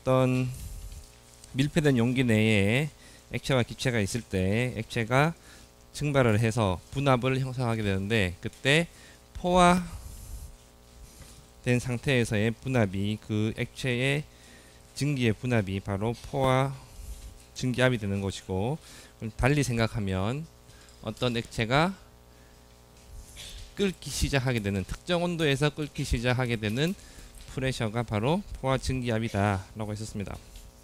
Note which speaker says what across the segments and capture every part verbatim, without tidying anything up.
Speaker 1: 어떤 밀폐된 용기 내에 액체와 기체가 있을 때 액체가 증발을 해서 분압을 형성하게 되는데, 그때 포화된 상태에서의 분압이, 그 액체의 증기의 분압이 바로 포화 증기압이 되는 것이고, 달리 생각하면 어떤 액체가 끓기 시작하게 되는, 특정 온도에서 끓기 시작하게 되는 프레셔가 바로 포화 증기압이다 라고 했었습니다.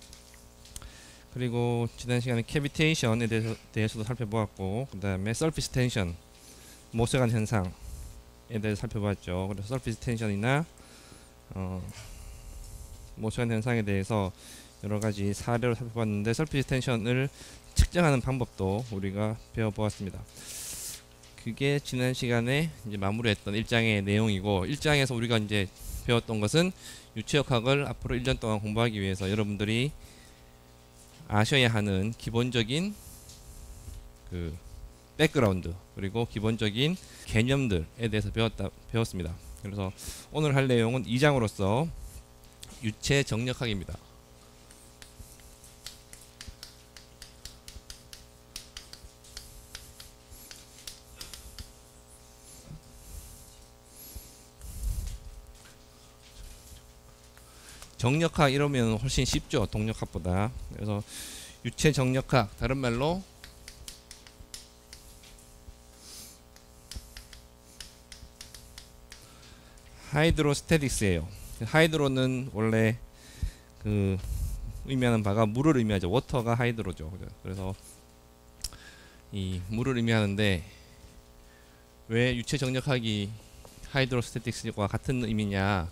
Speaker 1: 그리고 지난 시간에 캐비테이션에 대해서, 대해서도 살펴보았고, 그 다음에 서피스 텐션, 모세관 현상에 대해서 살펴보았죠. 그래서 서피스 텐션이나 어, 모세관 현상에 대해서 여러가지 사례로 살펴봤는데, 서피스 텐션을 측정하는 방법도 우리가 배워보았습니다. 그게 지난 시간에 이제 마무리했던 일 장의 내용이고, 일 장에서 우리가 이제 배웠던 것은 유체역학을 앞으로 일 년 동안 공부하기 위해서 여러분들이 아셔야 하는 기본적인 그 백그라운드, 그리고 기본적인 개념들에 대해서 배웠다, 배웠습니다. 그래서 오늘 할 내용은 이 장으로서 유체 정력학입니다. 정력학 이러면 훨씬 쉽죠, 동력학보다. 그래서 유체 정력학, 다른 말로 하이드로스태틱스예요. 하이드로는 원래 그 의미하는 바가 물을 의미하죠. 워터가 하이드로죠. 그래서 이 물을 의미하는데, 왜 유체 정력학이 하이드로스태틱스와 같은 의미냐?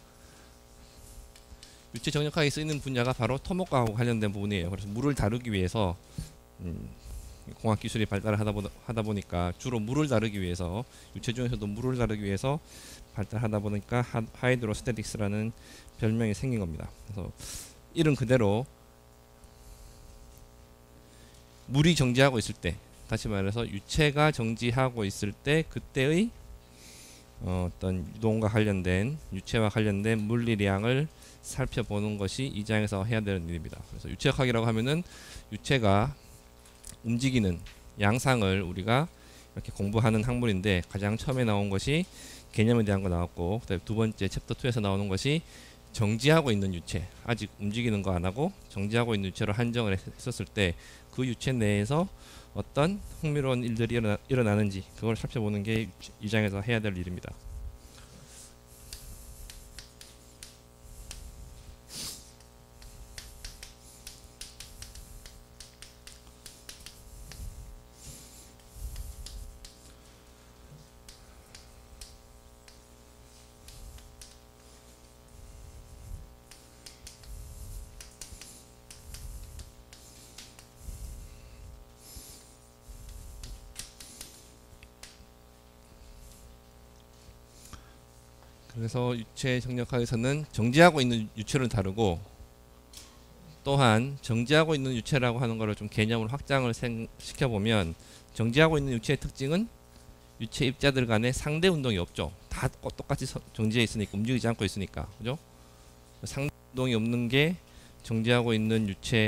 Speaker 1: 유체 정력학에 쓰이는 분야가 바로 토목과하고 관련된 부분이에요. 그래서 물을 다루기 위해서 음, 공학 기술이 발달을 하다, 보다, 하다 보니까 주로 물을 다루기 위해서, 유체 중에서도 물을 다루기 위해서 발달하다 보니까 하, 하이드로스태틱스라는 별명이 생긴 겁니다. 그래서 이름 그대로 물이 정지하고 있을 때, 다시 말해서 유체가 정지하고 있을 때 그때의 어, 어떤 유동과 관련된, 유체와 관련된 물리량을 살펴보는 것이 이 장에서 해야 되는 일입니다. 그래서 유체역학이라고 하면은 유체가 움직이는 양상을 우리가 이렇게 공부하는 학문인데, 가장 처음에 나온 것이 개념에 대한 거 나왔고, 그다음에 두 번째 챕터 이에서 나오는 것이 정지하고 있는 유체, 아직 움직이는 거 안 하고 정지하고 있는 유체로 한정을 했었을 때 그 유체 내에서 어떤 흥미로운 일들이 일어나, 일어나는지 그걸 살펴보는 게 이 장에서 해야 될 일입니다. 그래서 유체 정력학에서는 정지하고 있는 유체를 다루고, 또한 정지하고 있는 유체라고 하는 것을 좀 개념을 확장을 시켜보면, 정지하고 있는 유체의 특징은 유체 입자들 간의 상대 운동이 없죠. 다 똑같이 정지해 있으니까, 움직이지 않고 있으니까, 그죠? 상대 운동이 없는 게 정지하고 있는 유체의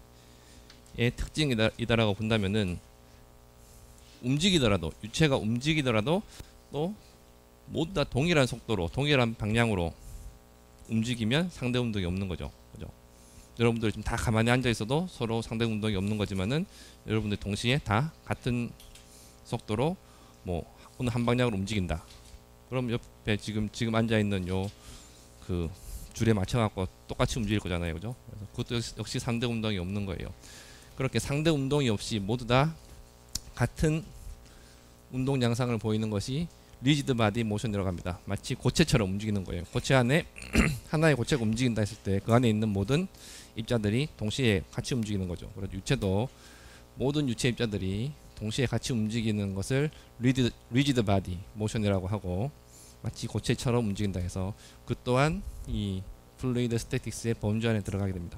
Speaker 1: 특징이다라고 본다면은, 움직이더라도, 유체가 움직이더라도 또 모두 다 동일한 속도로, 동일한 방향으로 움직이면 상대 운동이 없는 거죠. 그죠? 여러분들 지금 다 가만히 앉아 있어도 서로 상대 운동이 없는 거지만은, 여러분들 동시에 다 같은 속도로 뭐 어느 한 방향으로 움직인다. 그럼 옆에 지금 지금 앉아 있는 요 그 줄에 맞춰 갖고 똑같이 움직일 거잖아요. 그죠? 그래서 그것도 역시 상대 운동이 없는 거예요. 그렇게 상대 운동이 없이 모두 다 같은 운동 양상을 보이는 것이 리지드 바디 모션이라고 합니다. 마치 고체처럼 움직이는 거예요. 고체 안에 하나의 고체가 움직인다 했을 때 그 안에 있는 모든 입자들이 동시에 같이 움직이는 거죠. 그래서 유체도 모든 유체 입자들이 동시에 같이 움직이는 것을 리지드, 리지드 바디 모션이라고 하고, 마치 고체처럼 움직인다 해서 그 또한 이 플루이드 스태틱스의 범주 안에 들어가게 됩니다.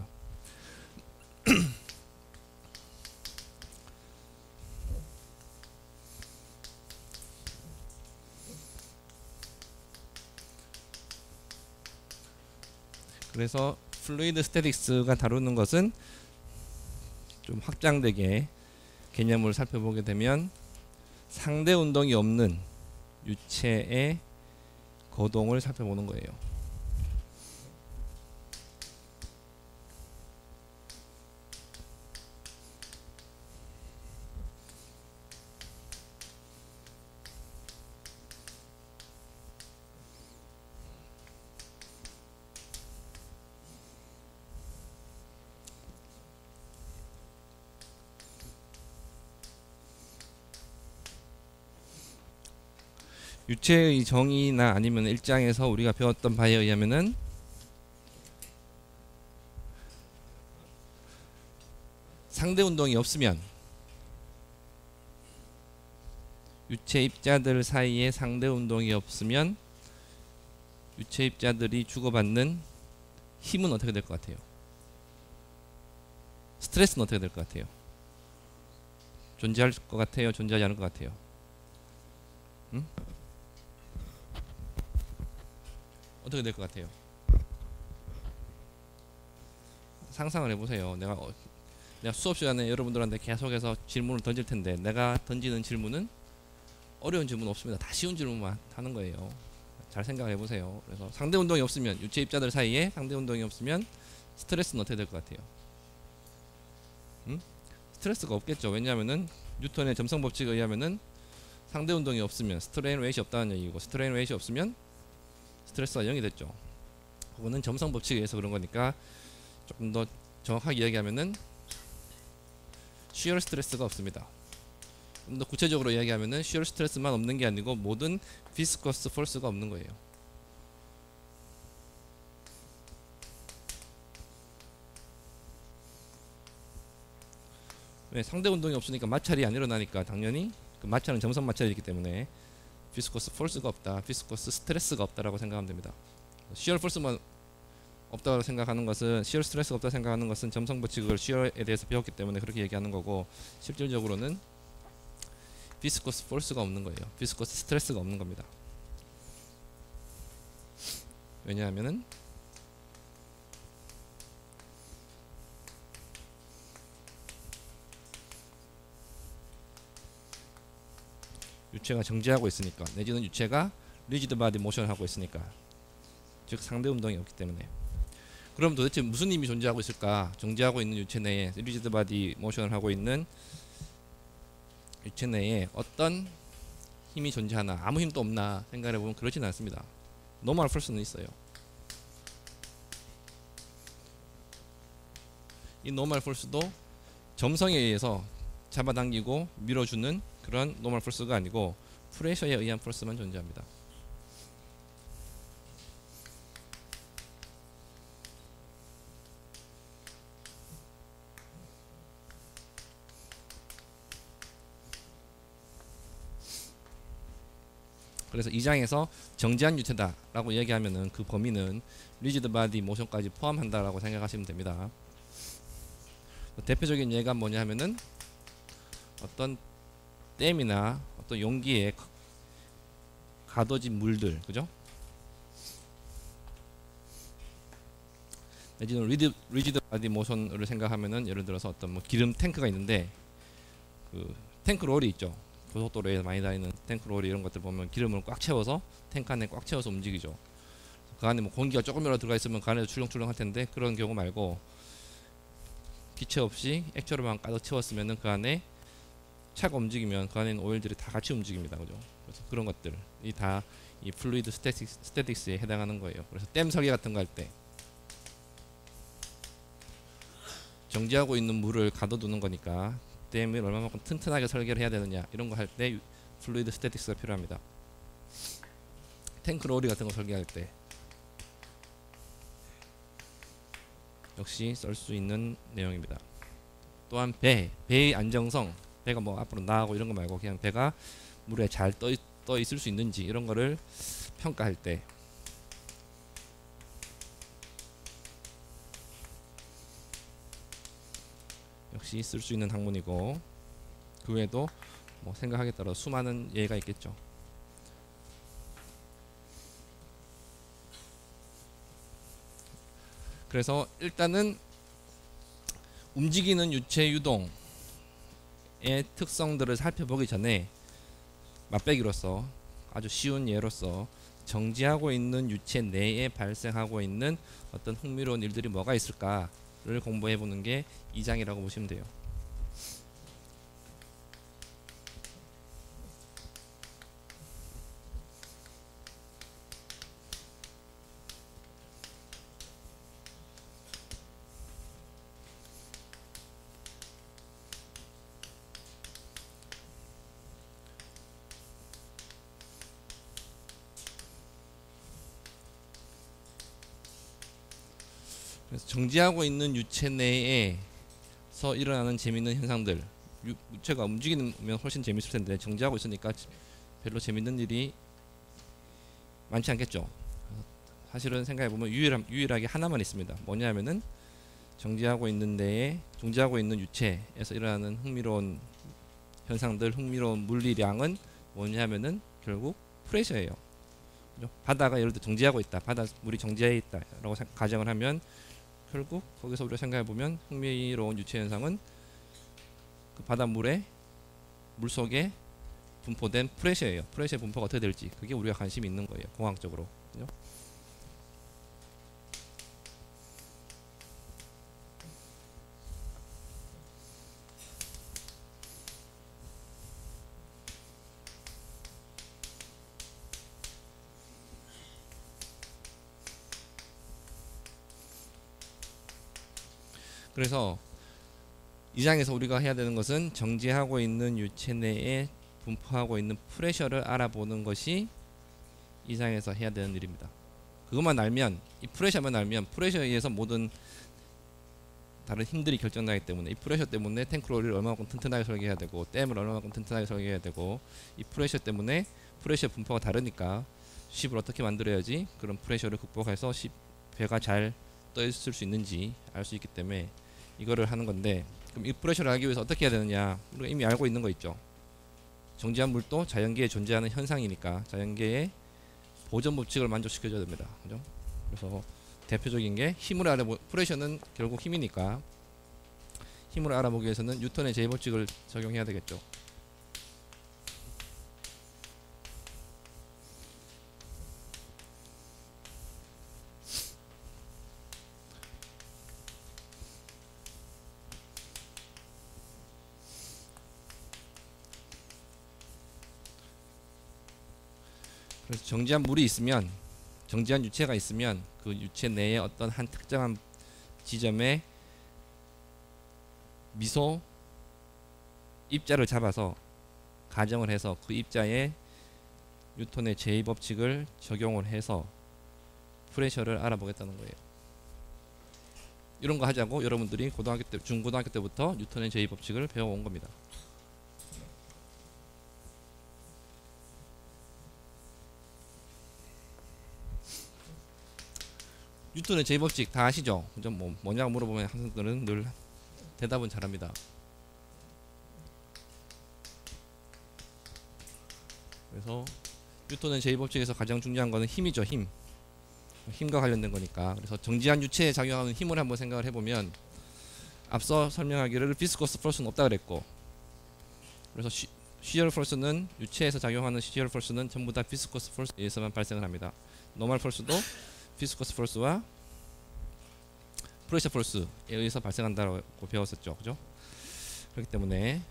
Speaker 1: 그래서 플루이드 스태틱스가 다루는 것은 좀 확장되게 개념을 살펴보게 되면 상대 운동이 없는 유체의 거동을 살펴보는 거예요. 유체의 정의나 아니면 일장에서 우리가 배웠던 바에 의하면은 상대 운동이 없으면 유체 입자들 사이에 상대 운동이 없으면 유체 입자들이 주고받는 힘은 어떻게 될 것 같아요? 스트레스는 어떻게 될 것 같아요? 존재할 것 같아요? 존재하지 않을 것 같아요? 응? 어떻게 될 것 같아요? 상상을 해보세요. 내가 어, 내가 수업 시간에 여러분들한테 계속해서 질문을 던질 텐데 내가 던지는 질문은 어려운 질문 없습니다. 다 쉬운 질문만 하는 거예요. 잘 생각해 보세요. 그래서 상대 운동이 없으면 유체 입자들 사이에 상대 운동이 없으면 스트레스는 어떻게 될 것 같아요? 음? 스트레스가 없겠죠. 왜냐하면은 뉴턴의 점성 법칙에 의하면은 상대 운동이 없으면 스트레인 웨이트 없다는 얘기고 스트레인 웨이트 없으면 스트레스가 영이 됐죠. 그거는 점성 법칙에 의해서 그런 거니까 조금 더 정확하게 이야기하면은 쉬어 스트레스가 없습니다. 좀 더 구체적으로 이야기하면은 쉬어 스트레스만 없는 게 아니고 모든 비스커스 폴스가 없는 거예요. 왜? 상대 운동이 없으니까 마찰이 안 일어나니까 당연히 그 마찰은 점성 마찰이기 때문에 비스커스 폴스가 없다, 비스커스 스트레스가 없다라고 생각하면 됩니다. 쉬어 폴스만 없다고 생각하는 것은 쉬어 스트레스가 없다고 생각하는 것은 점성 법칙을 쉬어에 대해서 배웠기 때문에 그렇게 얘기하는 거고 실질적으로는 비스커스 폴스가 없는 거예요. 비스커스 스트레스가 없는 겁니다. 왜냐하면은 유체가 정지하고 있으니까 내지는 유체가 리지드 바디 모션을 하고 있으니까 즉 상대 운동이 없기 때문에 그럼 도대체 무슨 힘이 존재하고 있을까? 정지하고 있는 유체 내에 리지드 바디 모션을 하고 있는 유체 내에 어떤 힘이 존재하나 아무 힘도 없나 생각해 보면 그렇지는 않습니다. 노멀 폴스는 있어요. 이 노멀 폴스도 점성에 의해서 잡아당기고 밀어주는 그런 노멀 폴스가 아니고 프레셔에 의한 폴스만 존재합니다. 그래서 이 장에서 정지한 유체다라고 얘기하면은 그 범위는 리지드 바디 모션까지 포함한다라고 생각하시면 됩니다. 대표적인 예가 뭐냐 하면은 어떤 댐이나 어떤 용기에 가둬진 물들, 그죠? 내지는 리드, 리지드 바디 모션을 생각하면은 예를 들어서 어떤 뭐 기름 탱크가 있는데 그 탱크 롤이 있죠. 고속도로에 많이 다니는 탱크 롤이 이런 것들 보면 기름을 꽉 채워서 탱크 안에 꽉 채워서 움직이죠. 그 안에 뭐 공기가 조금이라도 들어가 있으면 그 안에서 출렁출렁 할 텐데 그런 경우 말고 기체 없이 액체로만 가득 채웠으면은 그 안에 차가 움직이면 그 안에 있는 오일들이 다 같이 움직입니다. 그죠? 그래서 그런 것들이 다 이 플루이드 스태틱스, 스태틱스에 해당하는 거예요. 그래서 댐 설계 같은 거 할 때 정지하고 있는 물을 가둬두는 거니까 댐을 얼마만큼 튼튼하게 설계를 해야 되느냐 이런 거 할 때 플루이드 스태틱스가 필요합니다. 탱크 롤리 같은 거 설계할 때 역시 쓸 수 있는 내용입니다. 또한 배, 배의 안정성, 배가 뭐 앞으로 나가고 이런 거 말고 그냥 배가 물에 잘 떠, 떠 있을 수 있는지 이런 거를 평가할 때 역시 쓸 수 있는 학문이고 그 외에도 뭐 생각하기에 따라 수많은 예가 있겠죠. 그래서 일단은 움직이는 유체 유동의 특성들을 살펴보기 전에 맛배기로서 아주 쉬운 예로서 정지하고 있는 유체 내에 발생하고 있는 어떤 흥미로운 일들이 뭐가 있을까를 공부해 보는 게 이 장이라고 보시면 돼요. 그래서 정지하고 있는 유체 내에서 일어나는 재미있는 현상들, 유, 유체가 움직이면 훨씬 재밌을 텐데 정지하고 있으니까 별로 재밌는 일이 많지 않겠죠. 사실은 생각해 보면 유일한, 유일하게 하나만 있습니다. 뭐냐면은 정지하고 있는 데에 정지하고 있는 유체에서 일어나는 흥미로운 현상들, 흥미로운 물리량은 뭐냐면은 결국 프레셔예요. 바다가 예를 들어 정지하고 있다, 바다 물이 정지해 있다라고 가정을 하면 결국 거기서 우리가 생각해 보면 흥미로운 유체 현상은 그 바닷물에 물 속에 분포된 프레셔예요. 프레셔의 분포가 어떻게 될지 그게 우리가 관심이 있는 거예요. 공학적으로. 그죠? 그래서 이 장에서 우리가 해야 되는 것은 정지하고 있는 유체 내에 분포하고 있는 프레셔를 알아보는 것이 이 장에서 해야 되는 일입니다. 그것만 알면, 이 프레셔만 알면 프레셔에 의해서 모든 다른 힘들이 결정나기 때문에 이 프레셔 때문에 탱크로리를 얼마만큼 튼튼하게 설계해야 되고 댐을 얼마만큼 튼튼하게 설계해야 되고 이 프레셔 때문에 프레셔 분포가 다르니까 쉽을 어떻게 만들어야지 그런 프레셔를 극복해서 쉽, 배가 잘 떠 있을 수 있는지 알 수 있기 때문에 이거를 하는 건데, 그럼 이 프레셔를 알기 위해서 어떻게 해야 되느냐, 우리가 이미 알고 있는 거 있죠. 정지한 물도 자연계에 존재하는 현상이니까 자연계의 보존 법칙을 만족시켜줘야 됩니다. 그죠? 그래서 대표적인 게 힘을 알아보, 프레셔는 결국 힘이니까 힘을 알아보기 위해서는 뉴턴의 제일 법칙을 적용해야 되겠죠. 그래서 정지한 물이 있으면, 정지한 유체가 있으면 그 유체 내에 어떤 한 특정한 지점에 미소 입자를 잡아서 가정을 해서 그 입자에 뉴턴의 제이 법칙을 적용을 해서 프레셔를 알아보겠다는 거예요. 이런 거 하자고 여러분들이 고등학교 때, 중고등학교 때부터 뉴턴의 제이 법칙을 배워온 겁니다. 뉴턴의 제이 법칙 다 아시죠? 그죠? 뭐 뭐냐고 물어보면 학생들은 늘 대답은 잘합니다. 그래서 뉴턴의 제이 법칙에서 가장 중요한 거는 힘이죠. 힘. 힘과 관련된 거니까. 그래서 정지한 유체에 작용하는 힘을 한번 생각을 해보면, 앞서 설명하기를 비스커스 포스는 없다 그랬고, 그래서 시, 시얼 포스는 유체에서 작용하는 시얼 포스는 전부 다 비스커스 포스에 의해서만 발생을 합니다. 노멀 포스도 비스커스 포스와 프레셔 포스에 의해서 발생한다고 배웠었죠. 그죠? 그렇기 때문에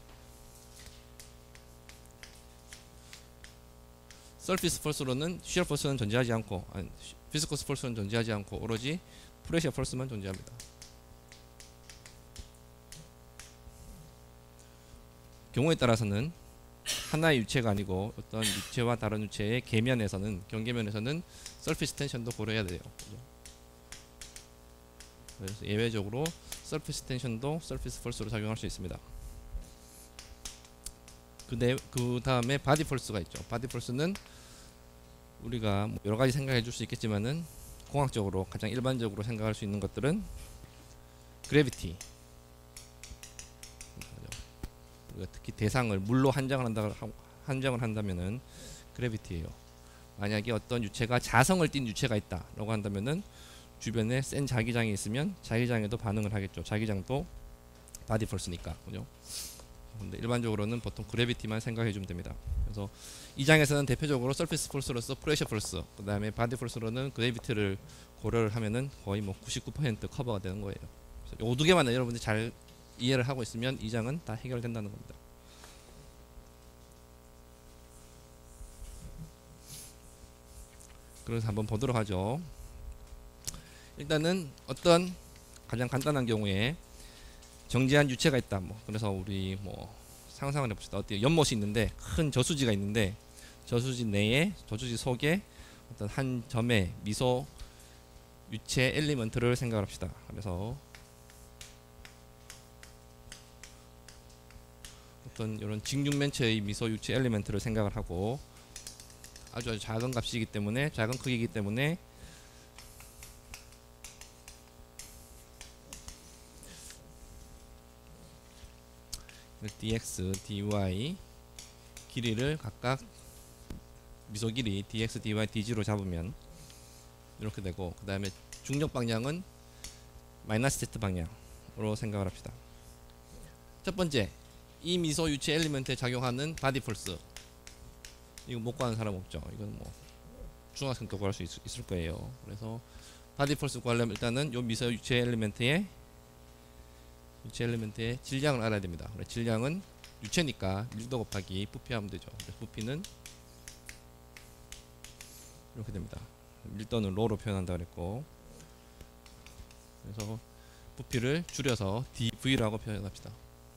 Speaker 1: 서피스 포스로는 시얼 포스는 존재하지 않고, 아니, 비스커스 포스는 존재하지 않고 오로지 프레셔 포스만 존재합니다. 경우에 따라서는 하나의 유체가 아니고 어떤 유체와 다른 유체의 계면에서는, 경계면에서는 서피스 텐션도 고려해야 돼요. 그죠? 그래서 예외적으로 서피스 텐션도 서피스 폴스로 작용할 수 있습니다. 그, 네, 그 다음에 바디 폴스가 있죠. 바디 폴스는 우리가 뭐 여러 가지 생각해 줄 수 있겠지만은 공학적으로 가장 일반적으로 생각할 수 있는 것들은 그래비티, 우리가 특히 대상을 물로 한정을 한다 한정을 한다면은 그래비티예요. 만약에 어떤 유체가 자성을 띤 유체가 있다라고 한다면은 주변에 센 자기장이 있으면 자기장에도 반응을 하겠죠. 자기장도 바디 폴스니까, 그죠? 근데 일반적으로는 보통 그래비티만 생각해 주면 됩니다. 그래서 이 장에서는 대표적으로 서피스 폴스로서 프레셔 폴스, 그 다음에 바디 폴스로는 그래비티를 고려를 하면은 거의 뭐 구십구 퍼센트 커버가 되는 거예요. 요 두 개만 여러분들이 잘 이해를 하고 있으면 이 장은 다 해결된다는 겁니다. 그래서 한번 보도록 하죠. 일단은 어떤 가장 간단한 경우에 정지한 유체가 있다. 뭐 그래서 우리 뭐 상상을 해봅시다. 어때요? 연못이 있는데 큰 저수지가 있는데 저수지 내에 저수지 속에 어떤 한 점의 미소 유체 엘리먼트를 생각합시다. 그래서 어떤 이런 직육면체의 미소 유체 엘리먼트를 생각을 하고 아주 아주 작은 값이기 때문에 작은 크기이기 때문에 dx, dy 길이를 각각 미소 길이 dx, dy, dg로 잡으면 이렇게 되고, 그 다음에 중력 방향은 마이너스 z 방향으로 생각을 합시다. 첫 번째, 이 미소 유체 엘리먼트에 작용하는 바디 폴스, 이거 못 구하는 사람 없죠. 이건 뭐 중학생도 구할 수 있, 있을 거예요. 그래서 바디 폴스 구하려면 일단은 요 미소 유체 엘리먼트의 유체 엘리먼트의 질량을 알아야 됩니다. 질량은 유체니까 밀도 곱하기 부피하면 되죠. 부피는 이렇게 됩니다. 밀도는 로로 표현한다 그랬고, 그래서 부피를 줄여서 디브이라고 표현합시다.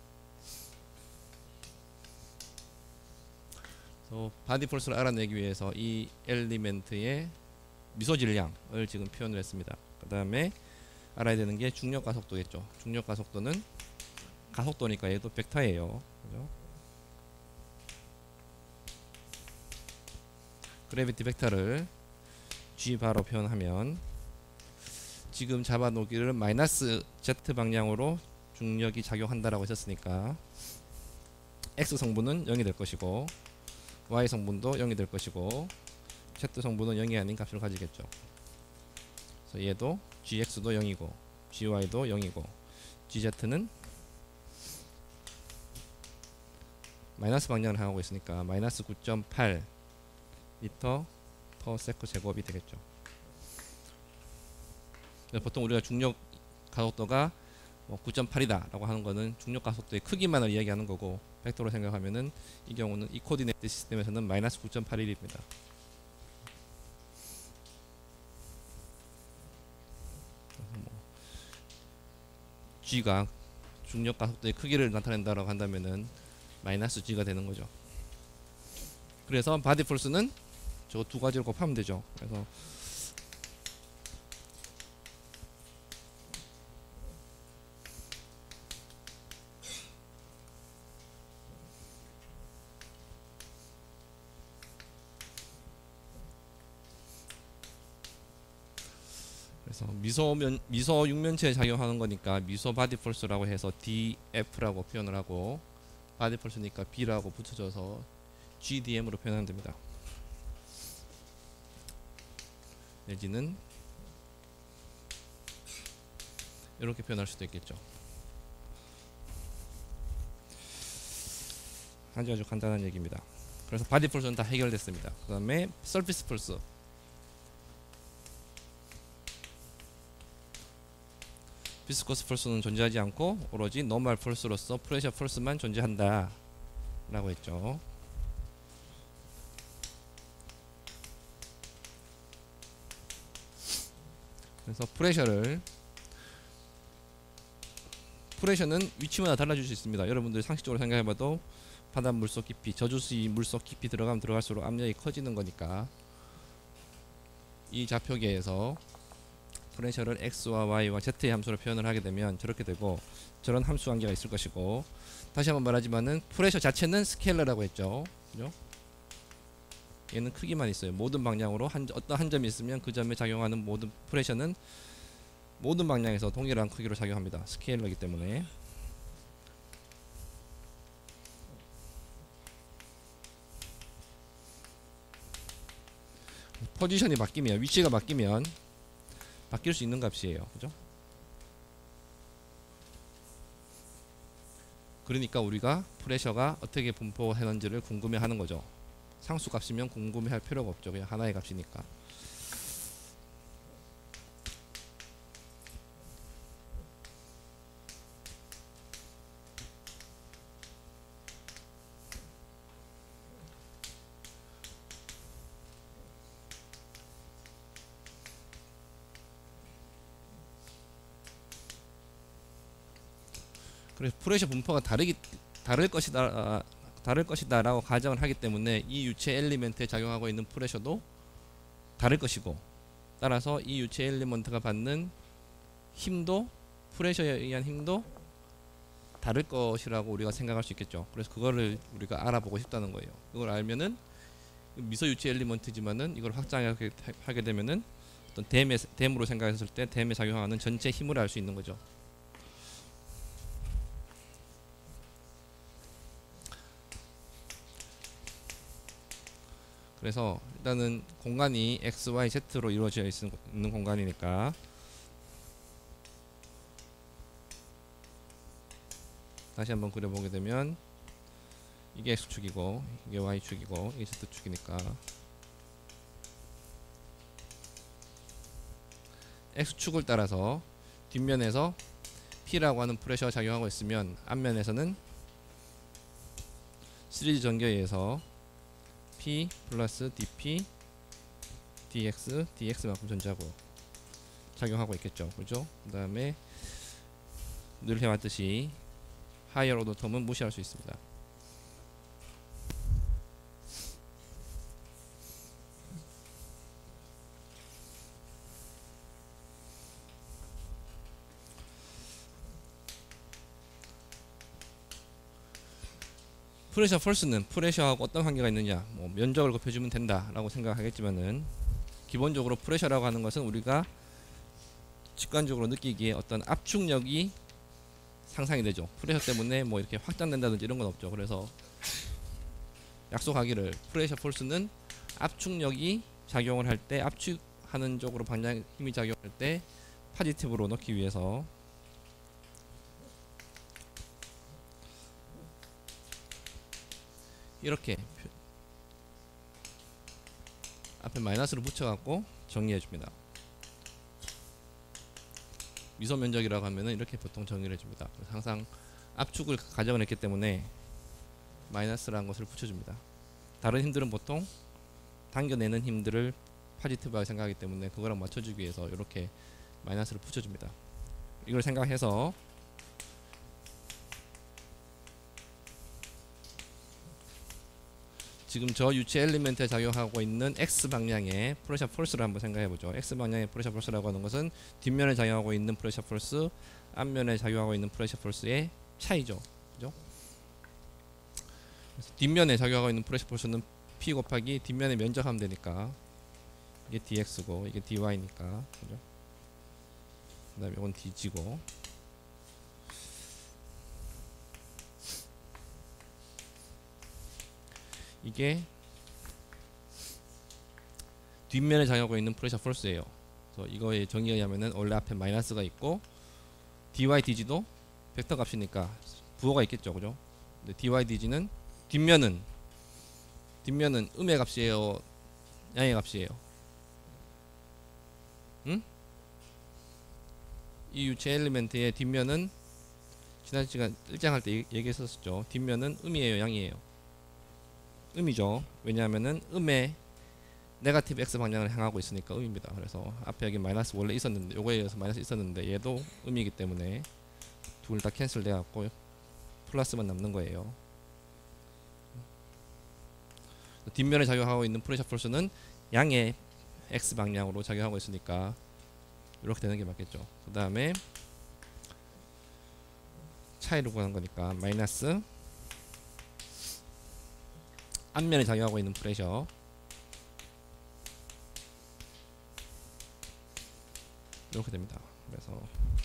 Speaker 1: 그래서 바디 폴스를 알아내기 위해서 이 엘리멘트의 미소 질량을 지금 표현을 했습니다. 그 다음에 알아야 되는 게 중력 가속도겠죠. 중력 가속도는 가속도니까 얘도 벡터예요. 그죠? 그래비티 벡터를 G 바로 표현하면 지금 잡아놓기를 마이너스 Z 방향으로 중력이 작용한다라고 했었으니까 X 성분은 영이 될 것이고 Y 성분도 영이 될 것이고 Z 성분은 영이 아닌 값을 가지겠죠. 그래서 얘도 gx도 영이고 gy도 영이고 gz는 마이너스 방향을 향하고 있으니까 마이너스 구 점 팔 미터 퍼 세컨드 제곱이 되겠죠. 보통 우리가 중력 가속도가 뭐 구 점 팔이다 라고 하는 거는 중력 가속도의 크기만을 이야기하는 거고, 벡터로 생각하면은 이 경우는 이 코디네이트 시스템에서는 마이너스 구 점 팔일입니다. G가 중력 가속도의 크기를 나타낸다라고 한다면은 마이너스 G가 되는 거죠. 그래서 바디 폴스는 저 두 가지를 곱하면 되죠. 그래서 그래서 미소면 미소 육면체에 작용하는 거니까 미소 바디 폴스라고 해서 디에프라고 표현을 하고, 바디 폴스니까 B라고 붙여줘서 지디엠으로 표현하면 됩니다. 내지는 이렇게 표현할 수도 있겠죠. 아주 아주 간단한 얘기입니다. 그래서 바디 폴스는 다 해결됐습니다. 그 다음에 서피스 폴스. 비스코스 폴스는 존재하지 않고 오로지 노멀 폴스로서 프레셔 폴스만 존재한다 라고 했죠. 그래서 프레셔를 프레셔는 위치마다 달라질 수 있습니다. 여러분들 상식적으로 생각해봐도 바다 물속 깊이, 저주수위 물속 깊이 들어가면 들어갈수록 압력이 커지는 거니까 이 좌표계에서 프레셔를 x와 y와 z의 함수로 표현을 하게 되면 저렇게 되고, 저런 함수 관계가 있을 것이고, 다시 한번 말하지만은 프레셔 자체는 스케일러라고 했죠. 그죠? 얘는 크기만 있어요. 모든 방향으로 한, 어떤 한 점이 있으면 그 점에 작용하는 모든 프레셔는 모든 방향에서 동일한 크기로 작용합니다. 스케일러이기 때문에. 포지션이 바뀌면, 위치가 바뀌면 바뀔 수 있는 값이에요. 그죠? 그러니까 우리가 프레셔가 어떻게 분포하는지를 궁금해하는 거죠. 상수 값이면 궁금해할 필요가 없죠. 그냥 하나의 값이니까. 그래서 프레셔 분포가 다르기 다를 것이다 아, 다를 것이다라고 가정을 하기 때문에 이 유체 엘리멘트에 작용하고 있는 프레셔도 다를 것이고, 따라서 이 유체 엘리먼트가 받는 힘도 프레셔에 의한 힘도 다를 것이라고 우리가 생각할 수 있겠죠. 그래서 그거를 우리가 알아보고 싶다는 거예요. 이걸 알면은 미소 유체 엘리먼트지만은 이걸 확장하게 하게 되면은 어떤 댐의 댐으로 생각했을 때 댐에 작용하는 전체 힘을 알 수 있는 거죠. 그래서 일단은 공간이 엑스, 와이, 제트로 이루어져 있는 공간이니까 다시 한번 그려보게 되면 이게 X축이고 이게 Y축이고 이게 Z축이니까 X축을 따라서 뒷면에서 P라고 하는 프레셔가 작용하고 있으면 앞면에서는 시리즈 전개에 의해서 P 플러스 디피 dx dx만큼 전자고 작용하고 있겠죠. 그죠? 그 다음에 늘 해왔듯이 하이어 오더 텀은 무시할 수 있습니다. 프레셔 펄스는 프레셔하고 어떤 관계가 있느냐, 뭐 면적을 곱해주면 된다라고 생각하겠지만은 기본적으로 프레셔라고 하는 것은 우리가 직관적으로 느끼기에 어떤 압축력이 상상이 되죠. 프레셔 때문에 뭐 이렇게 확장된다든지 이런 건 없죠. 그래서 약속하기를 프레셔 펄스는 압축력이 작용을 할 때, 압축하는 쪽으로 방향 힘이 작용할 때 파지티브로 넣기 위해서 이렇게 앞에 마이너스를 붙여갖고 정리해줍니다. 미소 면적이라고 하면은 이렇게 보통 정리를 해줍니다. 그래서 항상 압축을 가정을 했기 때문에 마이너스라는 것을 붙여줍니다. 다른 힘들은 보통 당겨내는 힘들을 파지티브하게 생각하기 때문에 그거랑 맞춰주기 위해서 이렇게 마이너스를 붙여줍니다. 이걸 생각해서 지금 저 유체 엘리멘트에 작용하고 있는 X 방향의 프레셔 폴스를 한번 생각해보죠. X 방향의 프레셔 폴스라고 하는 것은 뒷면에 작용하고 있는 프레셔 폴스, 앞면에 작용하고 있는 프레셔 폴스의 차이죠. 그죠? 그래서 뒷면에 작용하고 있는 프레셔 폴스는 P 곱하기 뒷면에 면적하면 되니까 이게 dx고 이게 dy니까, 그죠? 그 다음에 이건 dg고, 이게 뒷면에 작용하고 있는 프레셔 폴스예요. 그래서 이거의 정의에 의하면은 원래 앞에 마이너스가 있고 dy dg도 벡터 값이니까 부호가 있겠죠. 그죠? 근데 dy dg는 뒷면은 뒷면은 음의 값이에요, 양의 값이에요? 응? 이 유체 엘리멘트의 뒷면은 지난 시간 일장할 때 얘기했었죠. 뒷면은 음이에요, 양이에요? 음이죠. 왜냐하면은 음의 네가티브 x 방향을 향하고 있으니까 음입니다. 그래서 앞에 여기 마이너스 원래 있었는데, 요거에 의해서 마이너스 있었는데 얘도 음이기 때문에 둘 다 캔슬 돼갖고 플러스만 남는 거예요. 뒷면에 작용하고 있는 프레셔 폴스는 양의 x 방향으로 작용하고 있으니까 이렇게 되는 게 맞겠죠. 그 다음에 차이를 구하는 거니까 마이너스 앞면에 작용하고 있는 프레셔, 이렇게 됩니다. 그래서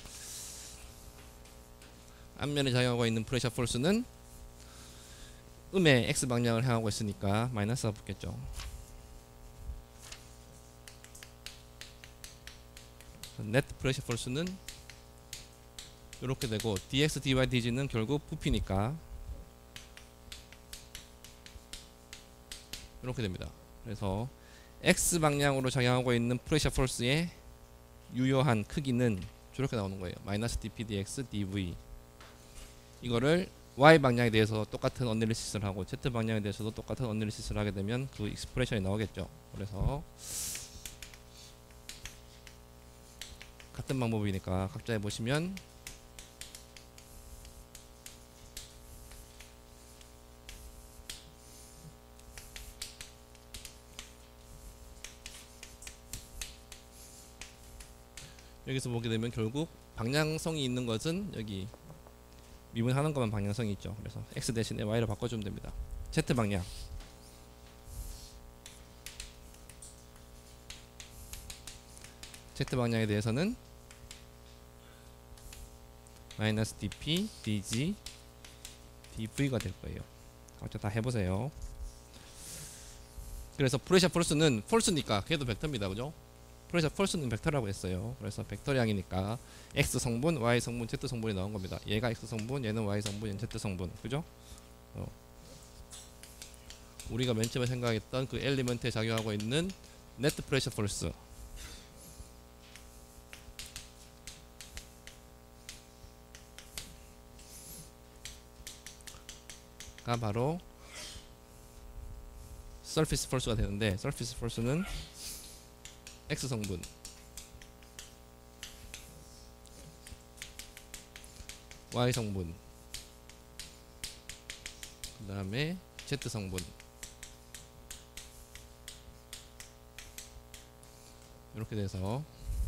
Speaker 1: 앞면에 작용하고 있는 프레셔 폴스는 음의 x 방향을 향하고 있으니까 마이너스가 붙겠죠. 네트 프레셔 폴스는 이렇게 되고 dx, dy, dg는 결국 부피니까 이렇게 됩니다. 그래서 x 방향으로 작용하고 있는 프레셔 폴스의 유효한 크기는 이렇게 나오는 거예요. 마이너스 dp dx dv. 이거를 y 방향에 대해서 똑같은 어널리시스를 하고 z 방향에 대해서도 똑같은 어널리시스를 하게 되면 그 익스프레션이 나오겠죠. 그래서 같은 방법이니까 각자 해보시면 여기서 보게 되면 결국 방향성이 있는 것은 여기 미분하는 것만 방향성이 있죠. 그래서 x 대신에 y로 바꿔주면 됩니다. z 방향 z 방향에 대해서는 마이너스 dp dg dv가 될 거예요. 각자 다 해보세요. 그래서 프레셔 폴스는 폴스니까 걔도 벡터입니다. 그죠? 프레셔 폴스는 벡터라고 했어요. 그래서 벡터량이니까 x 성분, y 성분, z 성분이 나온 겁니다. 얘가 x 성분, 얘는 y 성분, 얘는 z 성분. 그죠? 어. 우리가 맨 처음에 생각했던 그 엘리먼트에 작용하고 있는 네트 프레셔 폴스. 가 바로 서피스 폴스가 되는데, 서피스 폴스는 x 성분, y 성분, 그 다음에 z 성분, 이렇게 돼서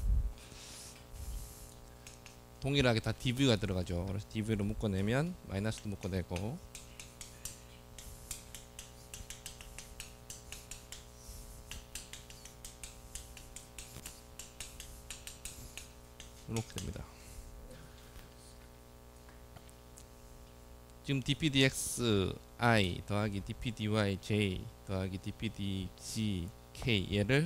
Speaker 1: 동일하게 다 dv가 들어가죠. 그래서 dv로 묶어내면 마이너스도 묶어내고, 이렇게 됩니다. 지금 dp dx i 더하기 dp dy j 더하기 dp dg k 얘를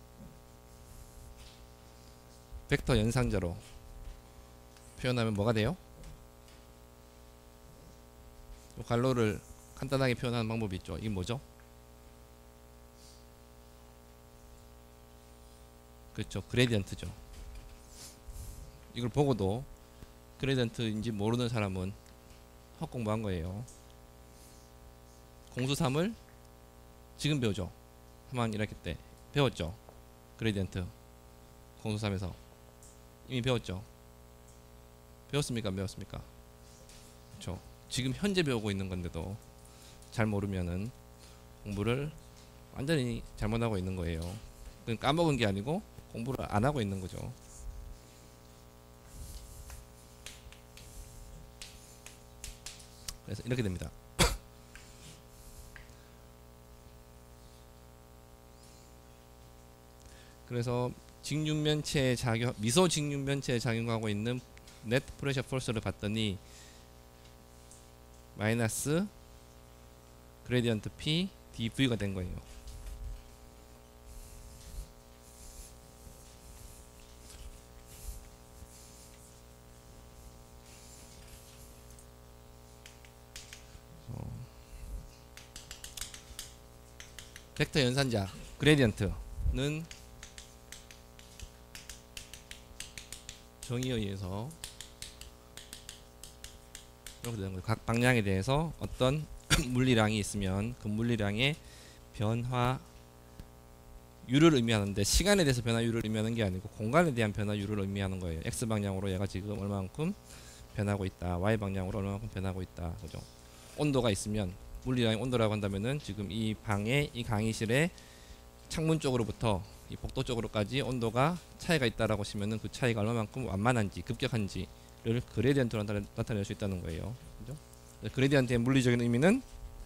Speaker 1: 벡터 연산자로 표현하면 뭐가 돼요? 이 갈로를 간단하게 표현하는 방법이 있죠. 이게 뭐죠? 그렇죠. 그레디언트죠. 이걸 보고도 그레디언트인지 모르는 사람은 헛공부한 거예요. 공수 삼을 지금 배우죠. 삼 학 일 학기 때 배웠죠. 그레디언트 공수 삼에서 이미 배웠죠. 배웠습니까? 안 배웠습니까? 그렇죠. 지금 현재 배우고 있는 건데도 잘 모르면은 공부를 완전히 잘못하고 있는 거예요. 그건 까먹은 게 아니고 공부를 안 하고 있는 거죠. 그래서 이렇게 됩니다. 그래서 직육면체에 작용, 미소 직육면체에 작용하고 있는 네트 프레셔 폴스를 봤더니 마이너스 그레디언트 P dV가 된 거예요. 벡터 연산자 그레디언트는 정의에 의해서 이렇게 되는 거예요. 각 방향에 대해서 어떤 물리량이 있으면 그 물리량의 변화율을 의미하는데, 시간에 대해서 변화율을 의미하는 게 아니고 공간에 대한 변화율을 의미하는 거예요. x 방향으로 얘가 지금 얼마만큼 변하고 있다, y 방향으로 얼마만큼 변하고 있다. 그죠? 온도가 있으면 물리량의 온도라고 한다면은 지금 이 방에, 이 강의실에 창문 쪽으로부터 이 복도 쪽으로까지 온도가 차이가 있다라고 하시면은 그 차이가 얼마만큼 완만한지 급격한지를 그레디언트로 나타낼 수 있다는 거예요. 그죠? 그레디언트의 물리적인 의미는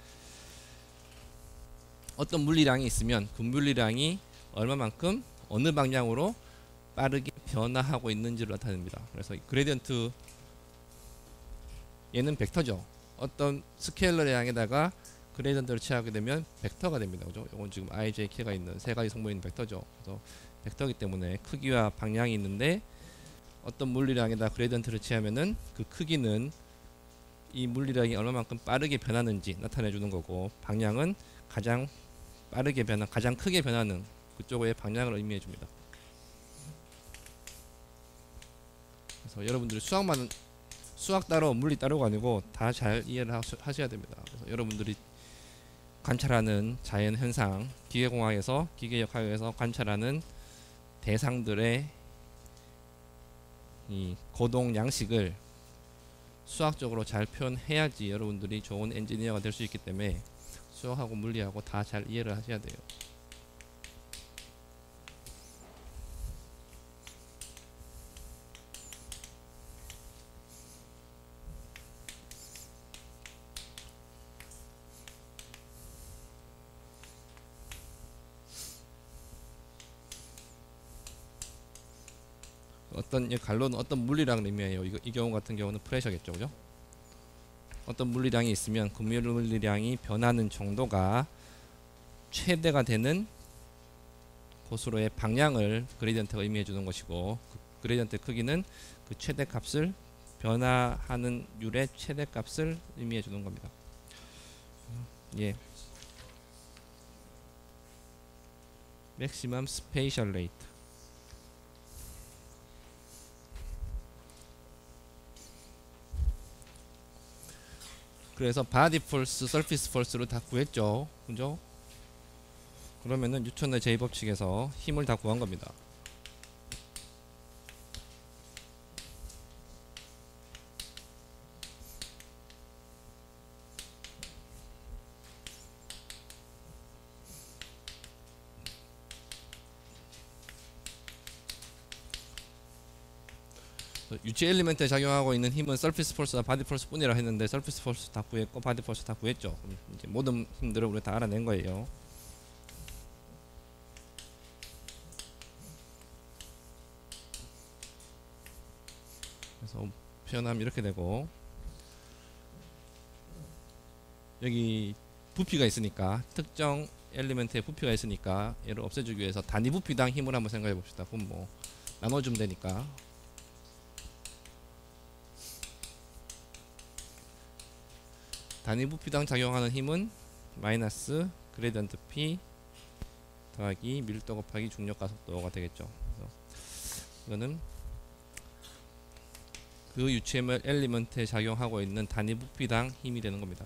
Speaker 1: 어떤 물리량이 있으면 그 물리량이 얼마만큼 어느 방향으로 빠르게 변화하고 있는지를 나타냅니다. 그래서 그레디언트 얘는 벡터죠. 어떤 스케일러량에다가 그레디언트를 취하게 되면 벡터가 됩니다. 그죠? 이건 지금 i, j, k가 있는 세 가지 성분인 벡터죠. 그래서 벡터이기 때문에 크기와 방향이 있는데 어떤 물리량에다 그레디언트를 취하면은 그 크기는 이 물리량이 얼마만큼 빠르게 변하는지 나타내 주는 거고, 방향은 가장 빠르게 변화, 가장 크게 변하는 그쪽의 방향을 의미해 줍니다. 그래서 여러분들이 수학만 수학 따로 물리 따로가 아니고 다 잘 이해를 하셔야 됩니다. 그래서 여러분들이 관찰하는 자연 현상, 기계공학에서 기계역학에서 관찰하는 대상들의 이 고동 양식을 수학적으로 잘 표현해야지 여러분들이 좋은 엔지니어가 될 수 있기 때문에 수학하고 물리하고 다 잘 이해를 하셔야 돼요. 어떤 이 갈로는 어떤 물리량 의미해요. 이, 이 경우 같은 경우는 프레셔겠죠, 그죠? 어떤 물리량이 있으면 그 물리량이 변하는 정도가 최대가 되는 곳으로의 방향을 그레디언트가 의미해 주는 것이고, 그 그레디언트 크기는 그 최대값을 변화하는 율의 최대값을 의미해 주는 겁니다. 예. maximum spatial rate. 그래서 바디 폴스, 서피스 폴스를 다 구했죠, 그죠? 그러면은 뉴턴의 제이 법칙에서 힘을 다 구한 겁니다. 유치 엘리멘트에 작용하고 있는 힘은 서피스 폴스와 바디 폴스 뿐이라 했는데 서피스 폴스 다 구했고 바디 폴스 다 구했죠. 이제 모든 힘들을 우리 다 알아낸 거예요. 그래서 표현하면 이렇게 되고, 여기 부피가 있으니까 특정 엘리멘트에 부피가 있으니까 얘를 없애주기 위해서 단위 부피당 힘을 한번 생각해 봅시다. 그럼 뭐 나눠주면 되니까 단위 부피당 작용하는 힘은 마이너스 그레디언트 P 더하기 밀도 곱하기 중력 가속도가 되겠죠. 그래서 이거는 그 유체물 엘리먼트에 작용하고 있는 단위 부피당 힘이 되는 겁니다.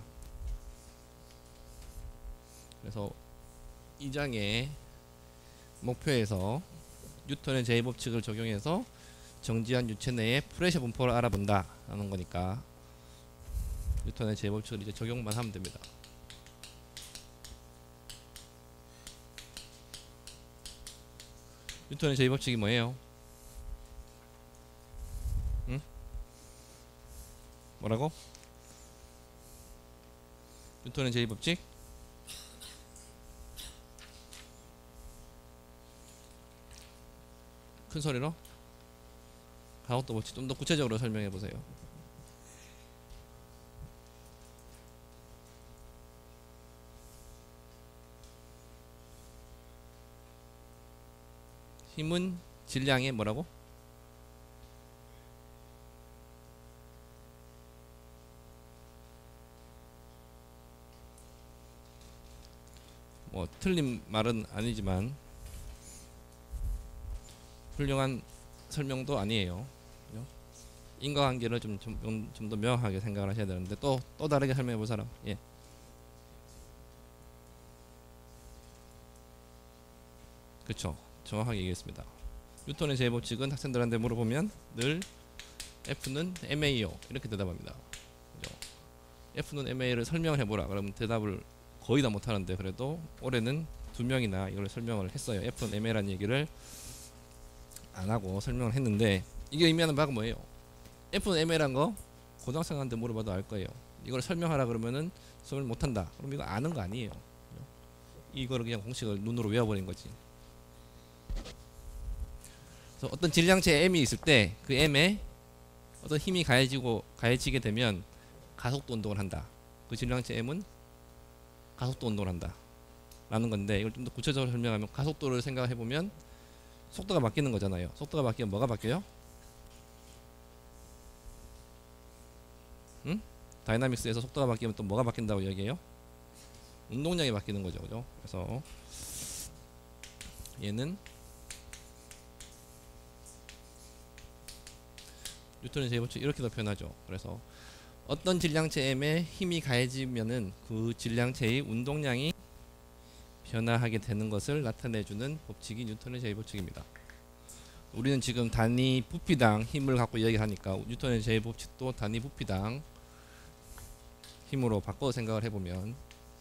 Speaker 1: 그래서 이 장의 목표에서 뉴턴의 제이 법칙을 적용해서 정지한 유체 내의 프레셔 분포를 알아본다 라는 거니까 뉴턴의 제이 법칙을 이제 적용만 하면 됩니다. 뉴턴의 제이 법칙이 뭐예요? 응? 뭐라고? 뉴턴의 제이 법칙? 큰 소리로? 가속도 법칙 좀 더 구체적으로 설명해 보세요. 힘은 질량의 뭐라고? 뭐 틀린 말은 아니지만 훌륭한 설명도 아니에요. 인과관계를 좀 좀 좀 더 명확하게 생각을 하셔야 되는데 또 또 다르게 설명해 볼 사람? 예. 그쵸, 정확하게 얘기했습니다. 뉴턴의 제이 법칙은 학생들한테 물어보면 늘 F는 엠에이요 이렇게 대답합니다. 그죠? F는 엠에이를 설명을 해보라 그러면 대답을 거의 다 못하는데 그래도 올해는 두 명이나 이걸 설명을 했어요. F는 엠에이라는 얘기를 안하고 설명을 했는데, 이게 의미하는 바가 뭐예요? F는 엠에이란 거 고등학생한테 물어봐도 알 거예요. 이걸 설명하라 그러면은 설명 못한다. 그럼 이거 아는 거 아니에요. 이거를 그냥 공식을 눈으로 외워버린 거지. 그래서 어떤 질량체 M이 있을 때 그 M에 어떤 힘이 가해지고 가해지게 되면 가속도 운동을 한다. 그 질량체 M은 가속도 운동을 한다 라는 건데, 이걸 좀 더 구체적으로 설명하면 가속도를 생각해 보면 속도가 바뀌는 거잖아요. 속도가 바뀌면 뭐가 바뀌어요? 응? 다이나믹스에서 속도가 바뀌면 또 뭐가 바뀐다고 얘기해요? 운동량이 바뀌는 거죠. 그죠? 그래서 얘는 뉴턴의 제일법칙 이렇게도 표현하죠. 그래서 어떤 질량체 M에 힘이 가해지면은 그 질량체의 운동량이 변화하게 되는 것을 나타내주는 법칙이 뉴턴의 제일법칙입니다. 우리는 지금 단위 부피당 힘을 갖고 이야기하니까 뉴턴의 제일법칙도 단위 부피당 힘으로 바꿔 생각을 해보면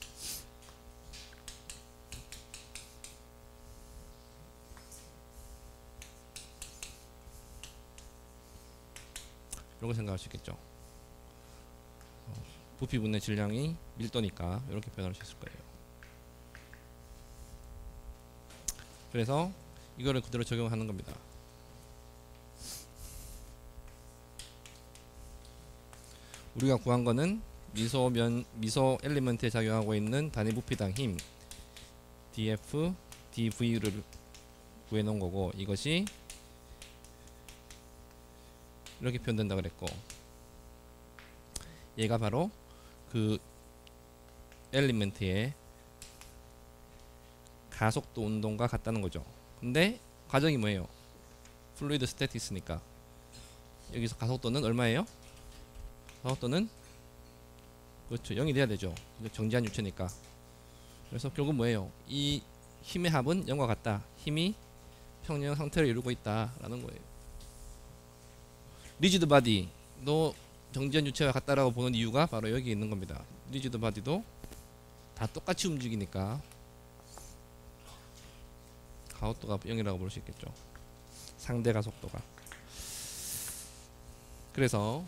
Speaker 1: 이렇게 생각할 수 있겠죠. 부피분의 질량이 밀도니까 이렇게 표현할 수 있을 거예요. 그래서 이거를 그대로 적용하는 겁니다. 우리가 구한 거는 미소면 미소 엘리먼트에 작용하고 있는 단위 부피당 힘 dF, dV를 구해 놓은 거고, 이것이 이렇게 표현된다 그랬고, 얘가 바로 그 엘리먼트의 가속도 운동과 같다는 거죠. 근데 과정이 뭐예요? 플루이드 스태틱스니까 여기서 가속도는 얼마예요? 가속도는 그렇죠, 영이 돼야 되죠. 정지한 유체니까. 그래서 결국 뭐예요? 이 힘의 합은 영과 같다. 힘이 평형 상태를 이루고 있다 라는 거예요. 리지드 바디도 정지한 유체와 같다라고 보는 이유가 바로 여기 있는 겁니다. 리지드 바디도 다 똑같이 움직이니까 가속도가 영이라고 볼 수 있겠죠. 상대 가속도가. 그래서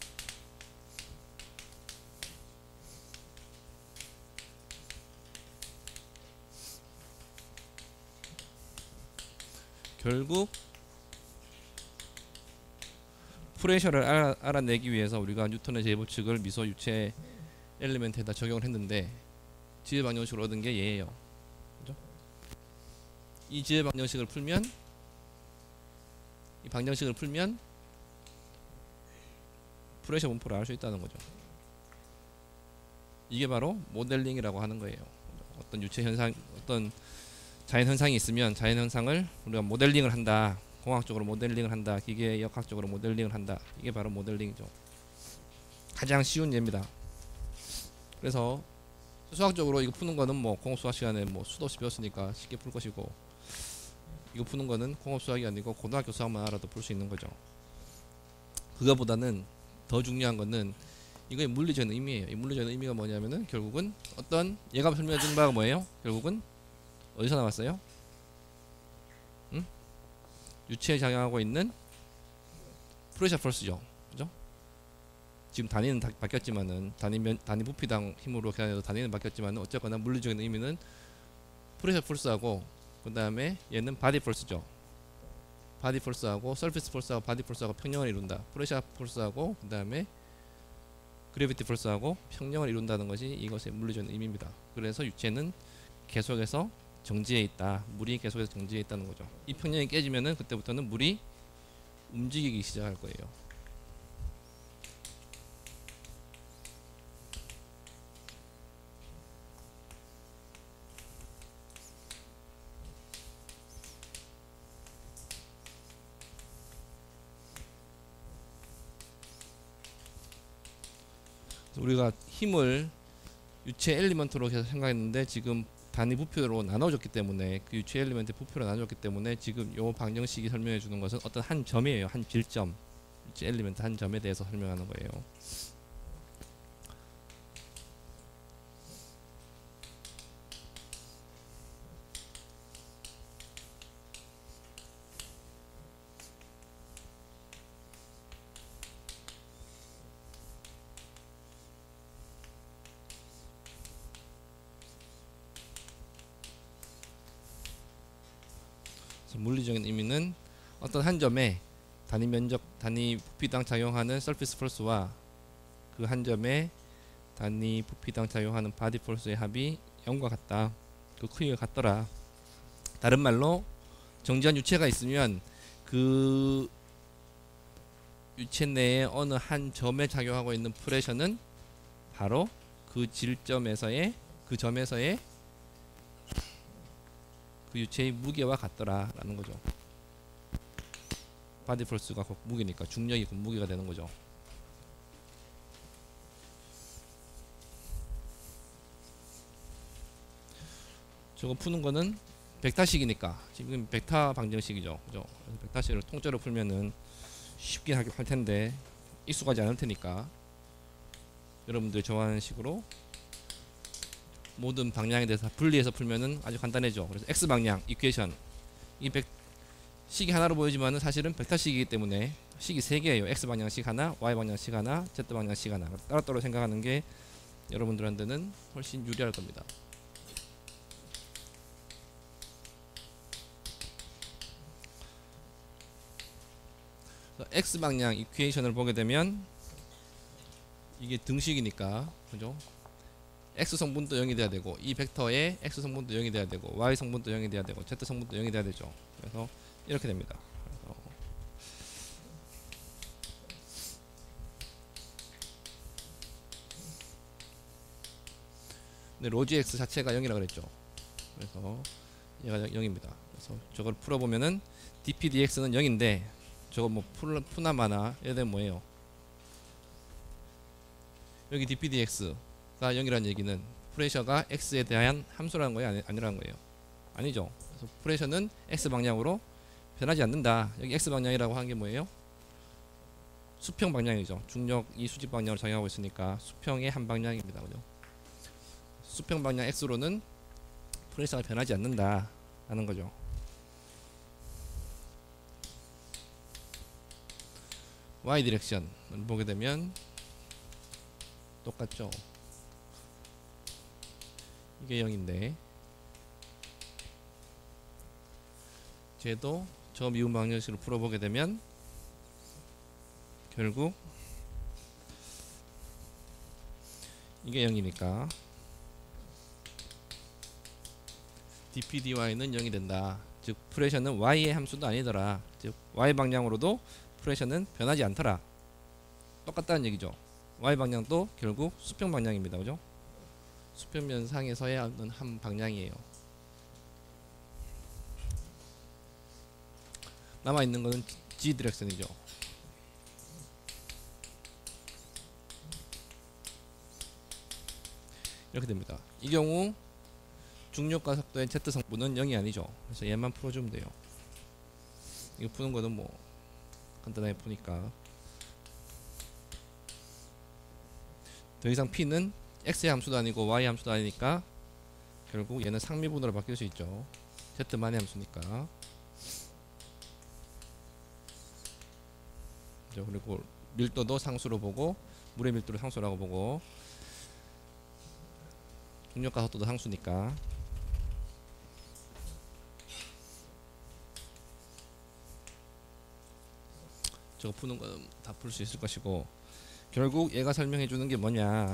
Speaker 1: 결국 프레셔를 알아, 알아내기 위해서 우리가 뉴턴의 제일법칙을 미소 유체 엘리멘트에다 적용을 했는데 지혜 방정식을 얻은 게 얘예요. 그죠? 이 지혜 방정식을 풀면 이 방정식을 풀면 프레셔 분포를 알 수 있다는 거죠. 이게 바로 모델링이라고 하는 거예요. 어떤 유체 현상, 어떤 자연 현상이 있으면 자연 현상을 우리가 모델링을 한다. 공학적으로 모델링을 한다. 기계 역학적으로 모델링을 한다. 이게 바로 모델링이죠. 가장 쉬운 예입니다. 그래서 수학적으로 이거 푸는 거는 뭐 공업 수학 시간에 뭐 수도 없이 배웠으니까 쉽게 풀 것이고, 이거 푸는 거는 공업 수학이 아니고 고등학교 수학만 알아도 풀 수 있는 거죠. 그거보다는 더 중요한 거는 이거의 물리적인 의미예요. 이 물리적인 의미가 뭐냐면은 결국은 어떤 얘가 설명해 준 바가 뭐예요? 결국은 어디서 나왔어요? 응? 유체에 작용하고 있는 프레셔 펄스죠. 그죠? 지금 단위는 다 바뀌었지만은 단위 면, 단위 부피당 힘으로 계산해서 단위는 바뀌었지만은 어쨌거나 물리적인 의미는 프레셔 펄스하고 그 다음에 얘는 바디 펄스죠. 바디 펄스하고 서피스 펄스하고 바디 펄스하고 평형을 이룬다. 프레셔 펄스하고 그 다음에 그래비티 펄스하고 평형을 이룬다는 것이 이것의 물리적인 의미입니다. 그래서 유체는 계속해서 정지해 있다. 물이 계속해서 정지해 있다는 거죠. 이 평형이 깨지면은 그때부터는 물이 움직이기 시작할 거예요. 우리가 힘을 유체 엘리먼트로 계속 생각했는데 지금 단위 부피로 나눠졌기 때문에 그 유체 엘리먼트 부피로 나눠졌기 때문에 지금 요 방정식이 설명해 주는 것은 어떤 한 점이에요. 한 빌점. 유체 엘리먼트 한 점에 대해서 설명하는 거예요. 물리적인 의미는 어떤 한 점에 단위 면적, 단위 부피당 작용하는 서피스 펄스와 그 한 점에 단위 부피당 작용하는 바디 펄스의 합이 영과 같다. 그 크기가 같더라. 다른 말로 정지한 유체가 있으면 그 유체 내에 어느 한 점에 작용하고 있는 프레셔는 바로 그 질점에서의 그 점에서의 그 유체의 무게와 같더라라는 거죠. 바디 포스가 곧 무게니까 중력이 곧 무게가 되는 거죠. 저거 푸는 거는 벡터식이니까 지금 벡터 방정식이죠. 그죠? 벡터식을 통째로 풀면은 쉽게 할 텐데 익숙하지 않을 테니까 여러분들이 좋아하는 식으로 모든 방향에 대해서 분리해서 풀면은 아주 간단해져. 그래서 x 방향 이퀘이션 이 벡 식이 하나로 보이지만은 사실은 벡터식이기 때문에 식이 세 개예요. x 방향식 하나, y 방향식 하나, z 방향식 하나. 따로따로 생각하는 게 여러분들한테는 훨씬 유리할 겁니다. x 방향 이퀘이션을 보게 되면 이게 등식이니까 그죠? x 성분도 영이 돼야 되고 이 벡터의 x 성분도 영이 돼야 되고 y 성분도 영이 돼야 되고 z 성분도 영이 돼야 되죠. 그래서 이렇게 됩니다. 그래서 근데 로지 x 자체가 영이라 그랬죠. 그래서 얘가 영입니다. 그래서 저걸 풀어보면은 dp dx는 영인데 저거 뭐 푸나 마나 얘들 뭐예요? 여기 dp dx가 영이라는 얘기는 프레셔가 x에 대한 함수라는 거예요? 아니, 아니라는 거예요? 아니죠. 그래서 프레셔는 x 방향으로 변하지 않는다. 여기 x 방향이라고 하는 게 뭐예요? 수평 방향이죠. 중력이 수직 방향으로 작용하고 있으니까 수평의 한 방향입니다. 그죠? 수평 방향 x로는 프레셔가 변하지 않는다 라는 거죠. y 디렉션을 보게 되면 똑같죠. 이게 영인데 쟤도 저 미분 방정식으로 풀어보게 되면 결국 이게 영이니까 dp dy는 영이 된다. 즉 프레셔는 y의 함수도 아니더라. 즉 y 방향으로도 프레셔는 변하지 않더라. 똑같다는 얘기죠. y 방향도 결국 수평 방향입니다. 그죠? 수평면상에서의 한 방향이에요. 남아있는 거는 g 디렉션이죠. 이렇게 됩니다. 이 경우 중력과 속도의 z 성분은 영이 아니죠. 그래서 얘만 풀어주면 돼요. 이거 푸는 거는 뭐 간단하게 푸니까 더 이상 p는 x의 함수도 아니고 y의 함수도 아니니까 결국 얘는 상미분으로 바뀔 수 있죠. z만의 함수니까. 그리고 밀도도 상수로 보고 물의 밀도를 상수라고 보고 중력과 속도도 상수니까 저거 푸는 건 다 풀 수 있을 것이고 결국 얘가 설명해 주는 게 뭐냐,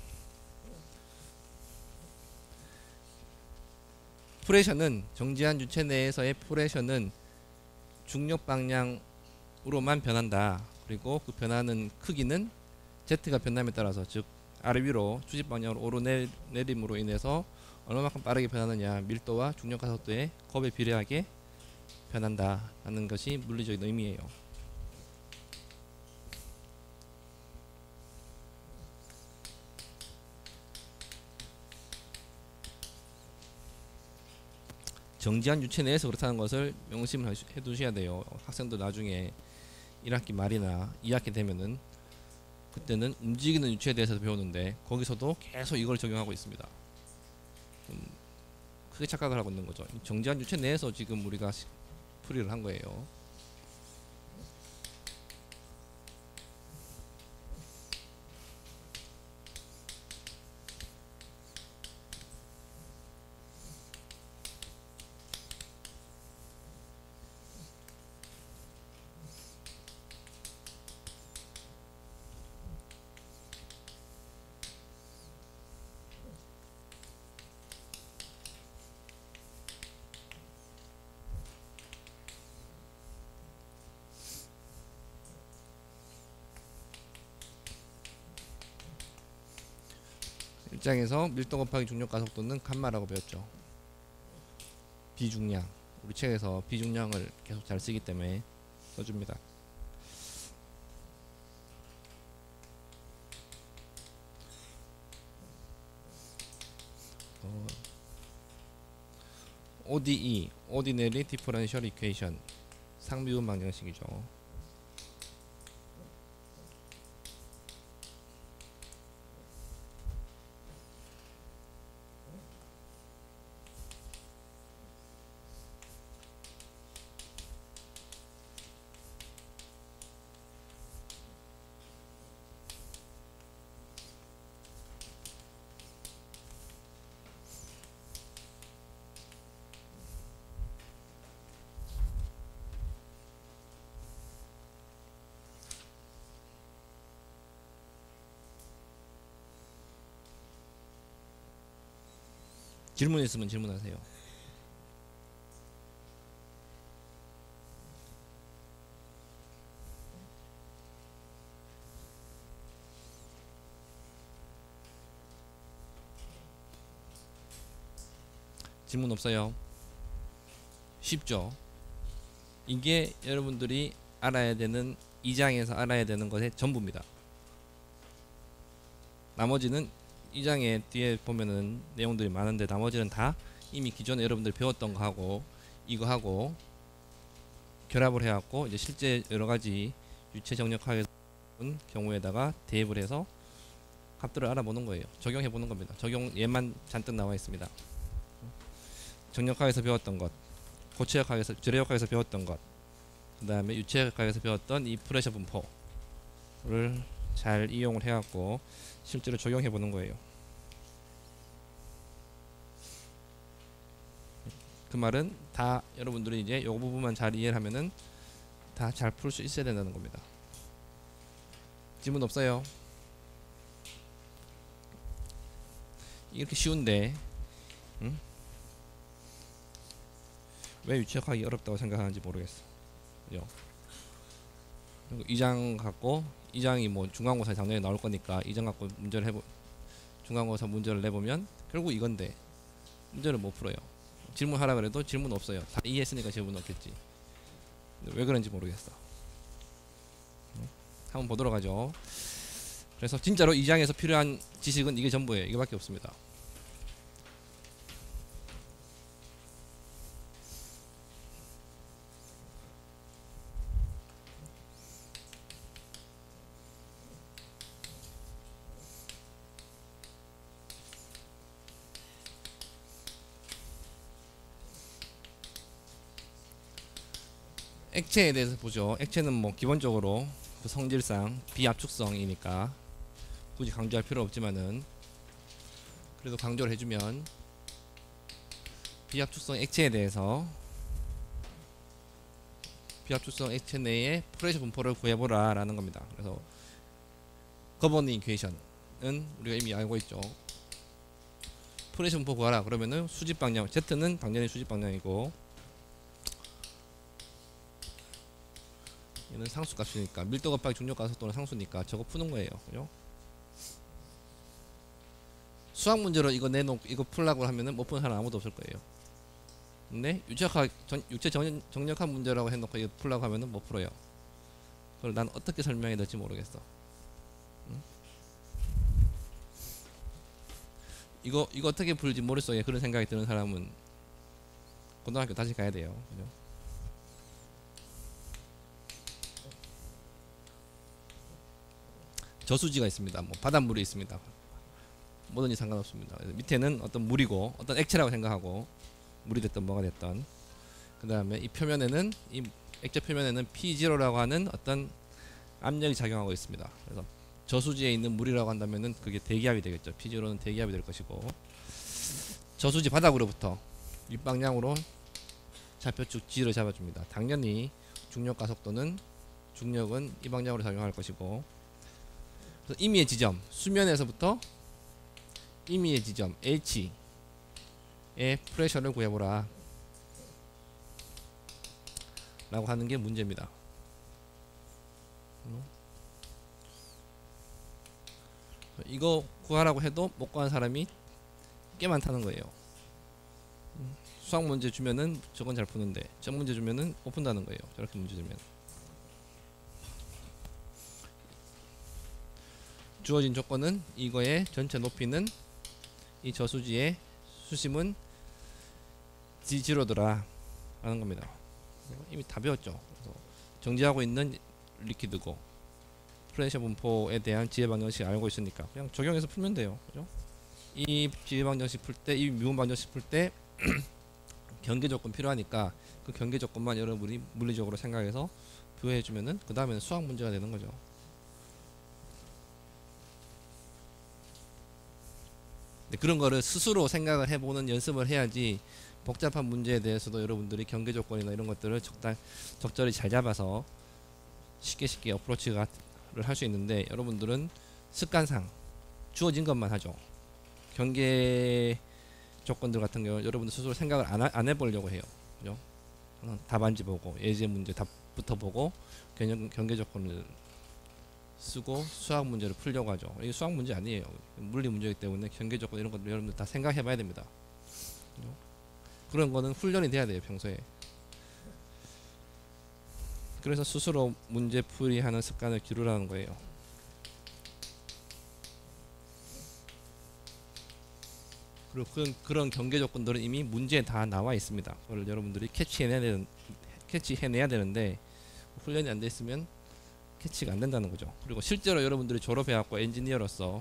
Speaker 1: 프레셔는 정지한 유체 내에서의 프레셔는 중력 방향으로만 변한다. 그리고 그 변하는 크기는 Z가 변함에 따라서 즉 아래 위로 수직 방향으로 오르내림으로 인해서 얼마만큼 빠르게 변하느냐, 밀도와 중력과 속도의 곱에 비례하게 변한다 하는 것이 물리적인 의미예요. 정지한 유체 내에서 그렇다는 것을 명심을 해 두셔야 돼요. 학생도 나중에 일 학기 말이나 이 학기 되면은 그때는 움직이는 유체에 대해서 배우는데 거기서도 계속 이걸 적용하고 있습니다. 음, 크게 착각을 하고 있는 거죠. 정지한 유체 내에서 지금 우리가 풀이를 한 거예요. 장에서 밀도 곱하기 중력 가속도는 감마라고 배웠죠. 비중량. 우리 책에서 비중량을 계속 잘 쓰기 때문에 써줍니다. 어, 오디이, Ordinary Differential Equation, 상미분 방정식이죠. 질문 있으면 질문하세요. 질문 없어요? 쉽죠? 이게 여러분들이 알아야 되는, 이 장에서 알아야 되는 것의 전부입니다. 나머지는 이 장에 뒤에 보면은 내용들이 많은데 나머지는 다 이미 기존에 여러분들이 배웠던 거 하고 이거 하고 결합을 해갖고 이제 실제 여러가지 유체 정력학의 경우에다가 대입을 해서 값들을 알아보는 거예요. 적용해 보는 겁니다. 적용 예만 잔뜩 나와 있습니다. 정력학에서 배웠던 것, 고체역학에서, 재료역학에서 배웠던 것, 그 다음에 유체역학에서 배웠던 이 프레셔 분포를 잘 이용을 해갖고 실제로 적용해 보는 거예요. 그 말은 다 여러분들이 이제 요 부분만 잘 이해를 하면은 다 잘 풀 수 있어야 된다는 겁니다. 질문 없어요? 이렇게 쉬운데 응? 왜 유체역학이 어렵다고 생각하는지 모르겠어. 이 장 갖고 이 장이 뭐 중간고사 작년에 나올 거니까 이 장 갖고 문제를 해보 중간고사 문제를 내보면 결국 이건데 문제를 못 풀어요. 질문하라 그래도 질문 없어요. 다 이해했으니까 질문 없겠지. 왜 그런지 모르겠어. 한번 보도록 하죠. 그래서 진짜로 이 장에서 필요한 지식은 이게 전부예요. 이거밖에 없습니다. 액체에 대해서 보죠. 액체는 뭐 기본적으로 그 성질상 비압축성이니까 굳이 강조할 필요 없지만은 그래도 강조를 해주면 비압축성 액체에 대해서 비압축성 액체 내에 프레셔 분포를 구해보라 라는 겁니다. 그래서 거버닝 이퀘이션은 우리가 이미 알고 있죠. 프레셔 분포 구하라 그러면은 수직 방향, Z는 당연히 수직 방향이고 얘는 상수값이니까 밀도 곱하기 중력 가속도는 상수니까 저거 푸는 거예요. 그죠? 수학 문제로 이거 내놓고 이거 풀라고 하면은 못 푸는 사람 아무도 없을 거예요. 근데 유체학 전, 유체 정, 정력학 문제라고 해놓고 이거 풀라고 하면은 못 풀어요. 그걸 난 어떻게 설명해야 될지 모르겠어. 응? 이거 이거 어떻게 풀지 머릿속에 그런 생각이 드는 사람은 고등학교 다시 가야 돼요. 그죠? 저수지가 있습니다. 뭐 바닷물이 있습니다. 뭐든지 상관없습니다. 밑에는 어떤 물이고 어떤 액체라고 생각하고 물이 됐든 뭐가 됐든 그 다음에 이 표면에는 이 액체 표면에는 피 지로라고 하는 어떤 압력이 작용하고 있습니다. 그래서 저수지에 있는 물이라고 한다면은 그게 대기압이 되겠죠. 피 지로는 대기압이 될 것이고 저수지 바닥으로부터 윗방향으로 좌표축 G를 잡아줍니다. 당연히 중력 가속도는 중력은 이 방향으로 작용할 것이고 그래서 임의의 지점 수면에서부터 임의의 지점 H의 프레셔를 구해보라 라고 하는 게 문제입니다. 이거 구하라고 해도 못 구하는 사람이 꽤 많다는 거예요. 수학 문제 주면은 저건 잘 푸는데 저 문제 주면은 못 푼다는 거예요. 저렇게 문제 주면. 주어진 조건은 이거의 전체 높이는 이 저수지의 수심은 지지로더라 라는 겁니다. 이미 다 배웠죠. 그래서 정지하고 있는 리퀴드고 프레셔 분포에 대한 지혜 방정식 알고 있으니까 그냥 적용해서 풀면 돼요. 그죠? 이 지혜 방정식 풀 때, 이 미분 방정식 풀 때 경계 조건 필요하니까 그 경계 조건만 여러분이 물리적으로 생각해서 부여해 주면은 그 다음에는 수학 문제가 되는 거죠. 그런 거를 스스로 생각을 해보는 연습을 해야지 복잡한 문제에 대해서도 여러분들이 경계 조건이나 이런 것들을 적당, 적절히 잘 잡아서 쉽게 쉽게 어프로치를 할 수 있는데 여러분들은 습관상 주어진 것만 하죠. 경계 조건들 같은 경우 여러분들 스스로 생각을 안, 안 해보려고 해요. 그죠? 답안지 보고 예제 문제 답부터 보고 개념, 경계 조건을 쓰고 수학 문제를 풀려고 하죠. 이게 수학 문제 아니에요. 물리 문제이기 때문에 경계 조건 이런 것들 여러분들 다 생각해 봐야 됩니다. 그죠? 그런 거는 훈련이 돼야 돼요, 평소에. 그래서 스스로 문제풀이 하는 습관을 기르라는 거예요. 그리고 그런, 그런 경계 조건들은 이미 문제에 다 나와 있습니다. 그걸 여러분들이 캐치해내야, 되는, 캐치해내야 되는데 훈련이 안 돼 있으면 캐치가 안 된다는 거죠. 그리고 실제로 여러분들이 졸업해갖고 엔지니어로서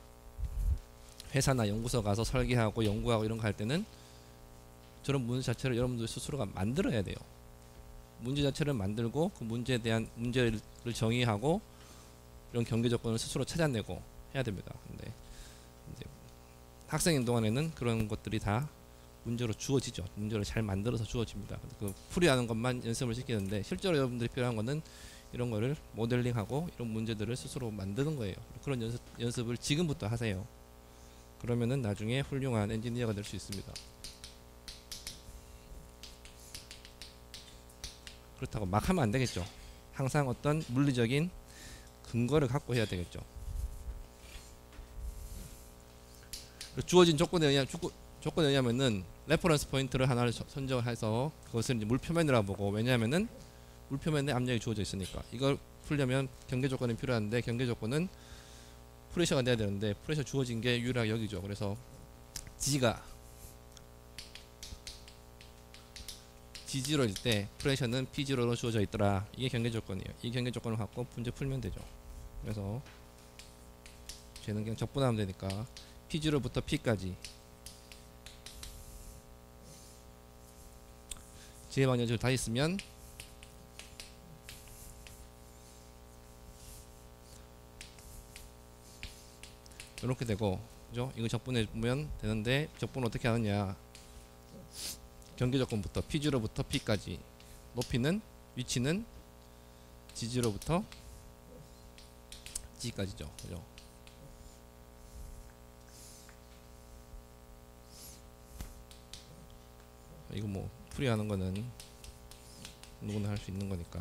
Speaker 1: 회사나 연구소 가서 설계하고 연구하고 이런 거 할 때는 저런 문제 자체를 여러분들 스스로가 만들어야 돼요. 문제 자체를 만들고 그 문제에 대한 문제를 정의하고 이런 경계 조건을 스스로 찾아내고 해야 됩니다. 근데 이제 학생인 동안에는 그런 것들이 다 문제로 주어지죠. 문제를 잘 만들어서 주어집니다. 그 풀이하는 것만 연습을 시키는데 실제로 여러분들이 필요한 거는 이런 거를 모델링하고 이런 문제들을 스스로 만드는 거예요. 그런 연습, 연습을 지금부터 하세요. 그러면은 나중에 훌륭한 엔지니어가 될 수 있습니다. 그렇다고 막 하면 안 되겠죠. 항상 어떤 물리적인 근거를 갖고 해야 되겠죠. 주어진 조건에 의한 조건에 의하면은 레퍼런스 포인트를 하나를 선정을 해서 그것을 이제 물표면이라고 보고, 왜냐하면은 물표면에 압력이 주어져 있으니까. 이걸 풀려면 경계 조건이 필요한데 경계 조건은 프레셔가 돼야 되는데 프레셔 주어진 게 유일하게 여기죠. 그래서 G가 지지로일 때 프레셔는 피지로로 주어져 있더라. 이게 경계 조건이에요. 이 경계 조건을 갖고 문제 풀면 되죠. 그래서 쟤는 그냥 적분하면 되니까 피지로부터 P까지 지혜 방정식을 다 있으면 이렇게 되고, 그죠? 이거 적분해 보면 되는데 적분 어떻게 하느냐? 경계 조건부터 피지로부터 P까지 높이는 위치는 지지로부터 G까지죠. 그죠? 이거 뭐 풀이하는 거는 누구나 할 수 있는 거니까.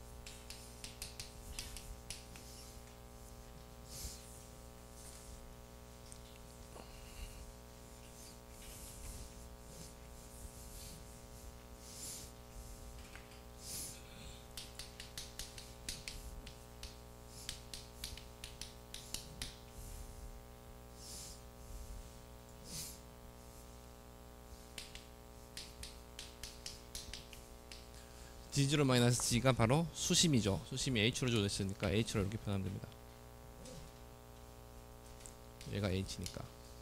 Speaker 1: 지지로 마이너스 G가 바로 수심이죠. 수심이 H로 주어져 있으니까 H로 이렇게 표현하면 됩니다. 얘가 H니까.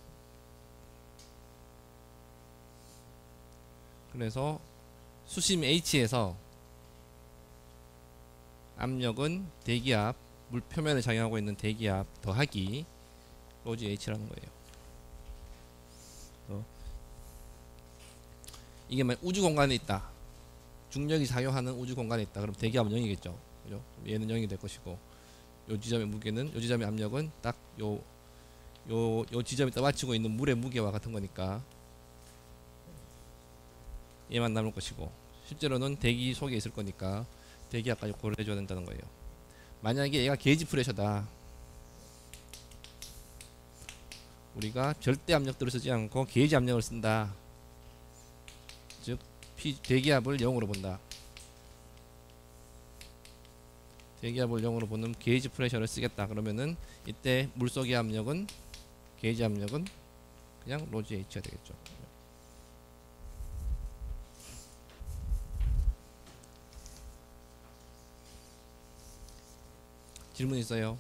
Speaker 1: 그래서 수심 H에서 압력은 대기압, 물 표면을 작용하고 있는 대기압 더하기 로지 H라는 거예요. 어. 이게 만 우주 공간에 있다. 중력이 작용하는 우주 공간에 있다. 그럼 대기압은 영이겠죠. 그죠? 얘는 영이 될 것이고, 요 지점의 무게는, 요 지점의 압력은 딱 요 요 요 지점이 떠받치고 있는 물의 무게와 같은 거니까 얘만 남을 것이고, 실제로는 대기 속에 있을 거니까 대기압까지 고려해 줘야 된다는 거예요. 만약에 얘가 게이지 프레셔다. 우리가 절대 압력들을 쓰지 않고 게이지 압력을 쓴다. 즉 P, 대기압을 영으로 본다. 대기압을 영으로 보는 게이지 프레셔를 쓰겠다. 그러면은 이때 물속의 압력은 게이지 압력은 그냥 로지 H가 되겠죠. 질문 있어요?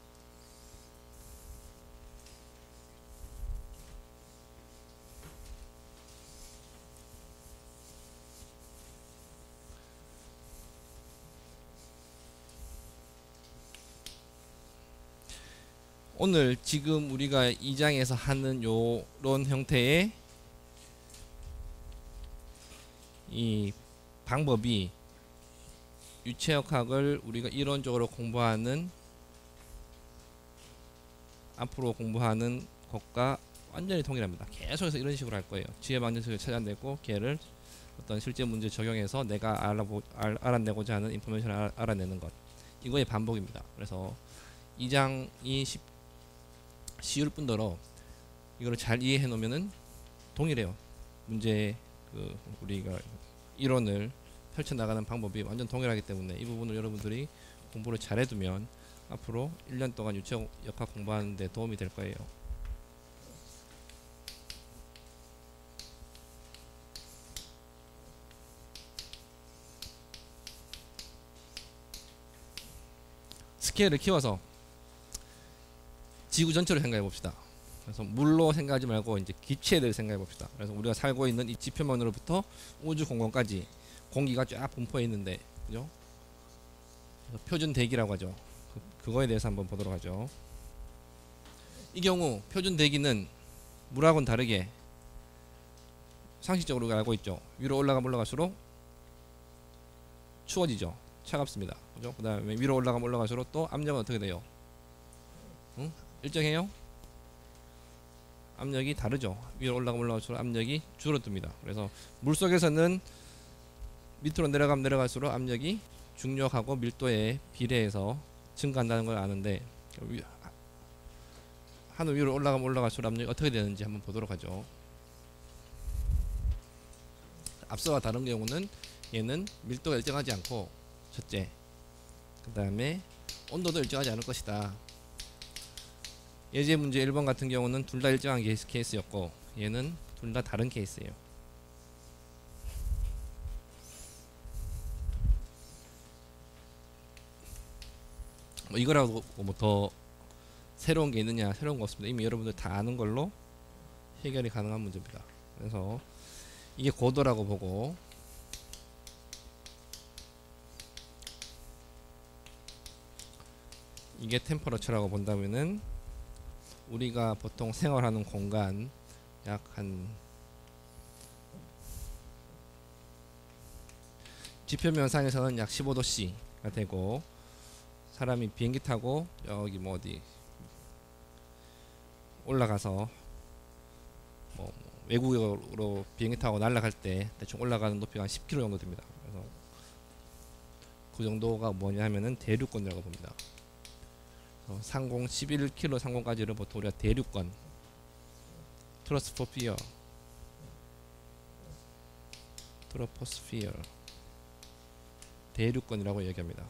Speaker 1: 오늘 지금 우리가 이 장에서 하는 요런 형태의 이 방법이 유체역학을 우리가 이론적으로 공부하는 앞으로 공부하는 것과 완전히 동일합니다. 계속해서 이런 식으로 할 거예요. 지혜 방정식을 찾아내고 걔를 어떤 실제 문제 적용해서 내가 알아보, 알, 알아내고자 하는 인포메이션을 알, 알아내는 것, 이거의 반복입니다. 그래서 이 장이 쉽 쉬울 뿐더러 이거를 잘 이해해 놓으면은 동일해요. 문제 그 우리가 이론을 펼쳐 나가는 방법이 완전 동일하기 때문에 이 부분을 여러분들이 공부를 잘 해두면 앞으로 일 년 동안 유체역학 공부하는 데 도움이 될 거예요. 스케일을 키워서 지구 전체로 생각해 봅시다. 그래서 물로 생각하지 말고 이제 기체에 대해 생각해 봅시다. 그래서 우리가 살고 있는 이 지표면으로부터 우주 공간까지 공기가 쫙 분포해 있는데, 그죠? 표준 대기라고 하죠. 그, 그거에 대해서 한번 보도록 하죠. 이 경우 표준 대기는 물하고는 다르게 상식적으로 우리가 알고 있죠. 위로 올라가면 올라갈수록 추워지죠. 차갑습니다. 그죠? 그 다음에 위로 올라가면 올라갈수록 또 압력은 어떻게 돼요? 응? 일정해요? 압력이 다르죠. 위로 올라가면 올라갈수록 압력이 줄어듭니다. 그래서 물속에서는 밑으로 내려가면 내려갈수록 압력이 중력하고 밀도에 비례해서 증가한다는 걸 아는데, 하늘 위로 올라가면 올라갈수록 압력이 어떻게 되는지 한번 보도록 하죠. 앞서와 다른 경우는 얘는 밀도가 일정하지 않고, 첫째, 그 다음에 온도도 일정하지 않을 것이다. 예제 문제 일 번 같은 경우는 둘 다 일정한 케이스, 케이스였고 얘는 둘 다 다른 케이스예요. 뭐 이거라고 뭐 더 새로운 게 있느냐, 새로운 거 없습니다. 이미 여러분들 다 아는 걸로 해결이 가능한 문제입니다. 그래서 이게 고도라고 보고, 이게 템퍼러처라고 본다면은 우리가 보통 생활하는 공간 약 한 지표면상에서는 약 십오 도씨가 되고, 사람이 비행기 타고 여기 뭐 어디 올라가서 뭐 외국으로 비행기 타고 날아갈 때 대충 올라가는 높이가 한 십 킬로미터 정도 됩니다. 그래서 그 정도가 뭐냐 하면은 대륙권이라고 봅니다. 상공 십일 킬로미터 상공까지를 보통 우리가 대륙권, 트로스포피어, 트로포스피어, 대륙권이라고 얘기합니다.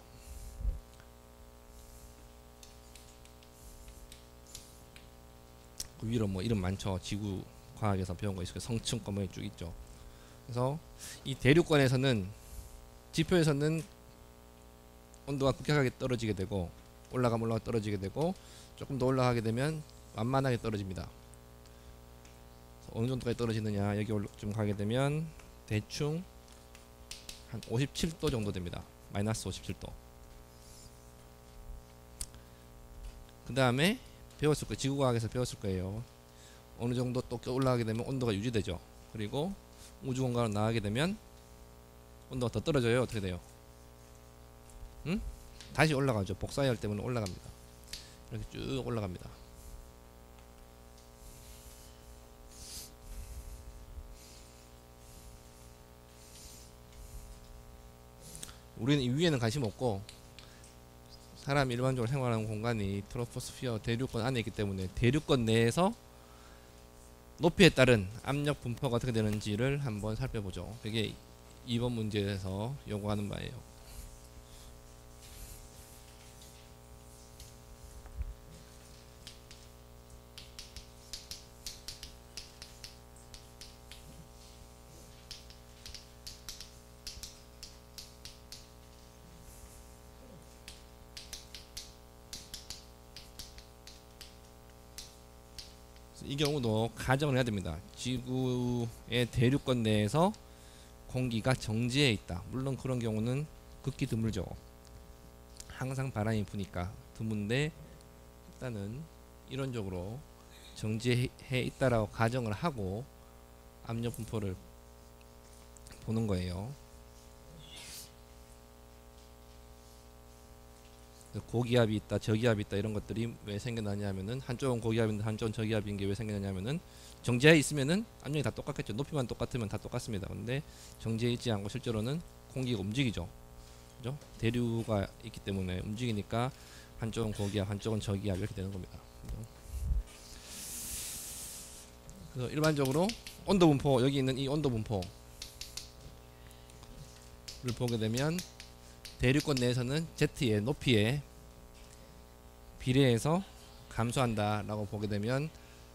Speaker 1: 그 위로 뭐 이름 많죠. 지구 과학에서 배운 거 있어요. 성층권 뭐 쭉 있죠. 그래서 이 대륙권에서는 지표에서는 온도가 급격하게 떨어지게 되고, 올라가면 올라가 떨어지게 되고, 조금 더 올라가게 되면 완만하게 떨어집니다. 어느 정도까지 떨어지느냐, 여기 좀 가게 되면 대충 한 오십칠 도 정도 됩니다. 마이너스 오십칠 도. 그 다음에 배웠을 거예요. 지구과학에서 배웠을 거예요. 어느 정도 또 올라가게 되면 온도가 유지되죠. 그리고 우주공간으로 나가게 되면 온도가 더 떨어져요. 어떻게 돼요? 응? 다시 올라가죠. 복사열 때문에 올라갑니다. 이렇게 쭉 올라갑니다. 우리는 이 위에는 관심 없고, 사람이 일반적으로 생활하는 공간이 트로포스피어 대륙권 안에 있기 때문에 대륙권 내에서 높이에 따른 압력 분포가 어떻게 되는지를 한번 살펴보죠. 그게 이번 문제에서 요구하는 바예요. 이 경우도 가정을 해야 됩니다. 지구의 대륙권 내에서 공기가 정지해 있다. 물론 그런 경우는 극히 드물죠. 항상 바람이 부니까 드문데, 일단은 이론적으로 정지해 있다라고 가정을 하고 압력 분포를 보는 거예요. 고기압이 있다, 저기압이 있다, 이런 것들이 왜 생겨나냐면은, 한쪽은 고기압인데 한쪽은 저기압인 게 왜 생겨나냐면은, 정지해 있으면은 압력이 다 똑같겠죠. 높이만 똑같으면 다 똑같습니다. 근데 정지해 있지 않고 실제로는 공기가 움직이죠. 그죠? 대류가 있기 때문에 움직이니까 한쪽은 고기압, 한쪽은 저기압, 이렇게 되는 겁니다. 그래서 일반적으로 온도 분포, 여기 있는 이 온도 분포를 보게 되면 대륙권 내에서는 Z의 높이에 비례해서 감소한다 라고 보게 되면,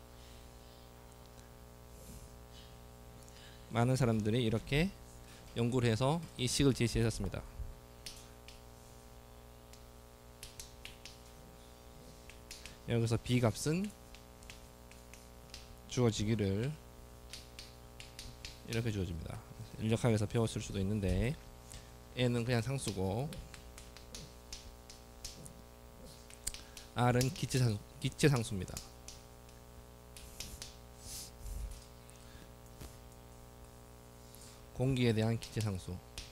Speaker 1: 많은 사람들이 이렇게 연구를 해서 이 식을 제시했습니다. 여기서 B 값은 주어지기를 이렇게 주어집니다. 인력학에서 배웠을 수도 있는데, N은 그냥 상수고 R은 기체 상수, 기체 상수입니다. 공기에 대한 기체 상수.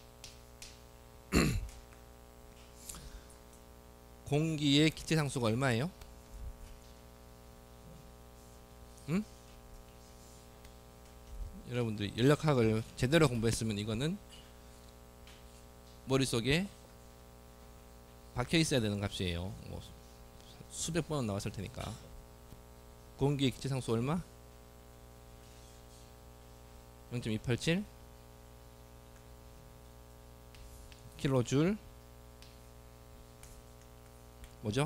Speaker 1: 공기의 기체 상수가 얼마예요? 응? 여러분들 연력학을 제대로 공부했으면 이거는 머릿속에 박혀 있어야 되는 값이에요. 뭐 수백 번은 나왔을 테니까. 공기의 기체 상수 얼마? 영 점 이팔칠 킬로줄 뭐죠?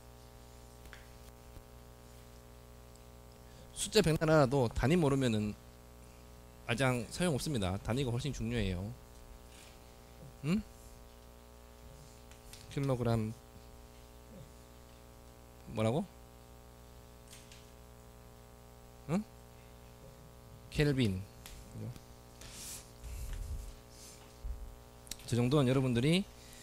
Speaker 1: 숫자 백날 알아도 단위 모르면은 아장 소용없습니다. 단위가 훨씬 중요해요. 응? 킬로그램 뭐라고? 응? 켈빈. 저 정도는 여러분들이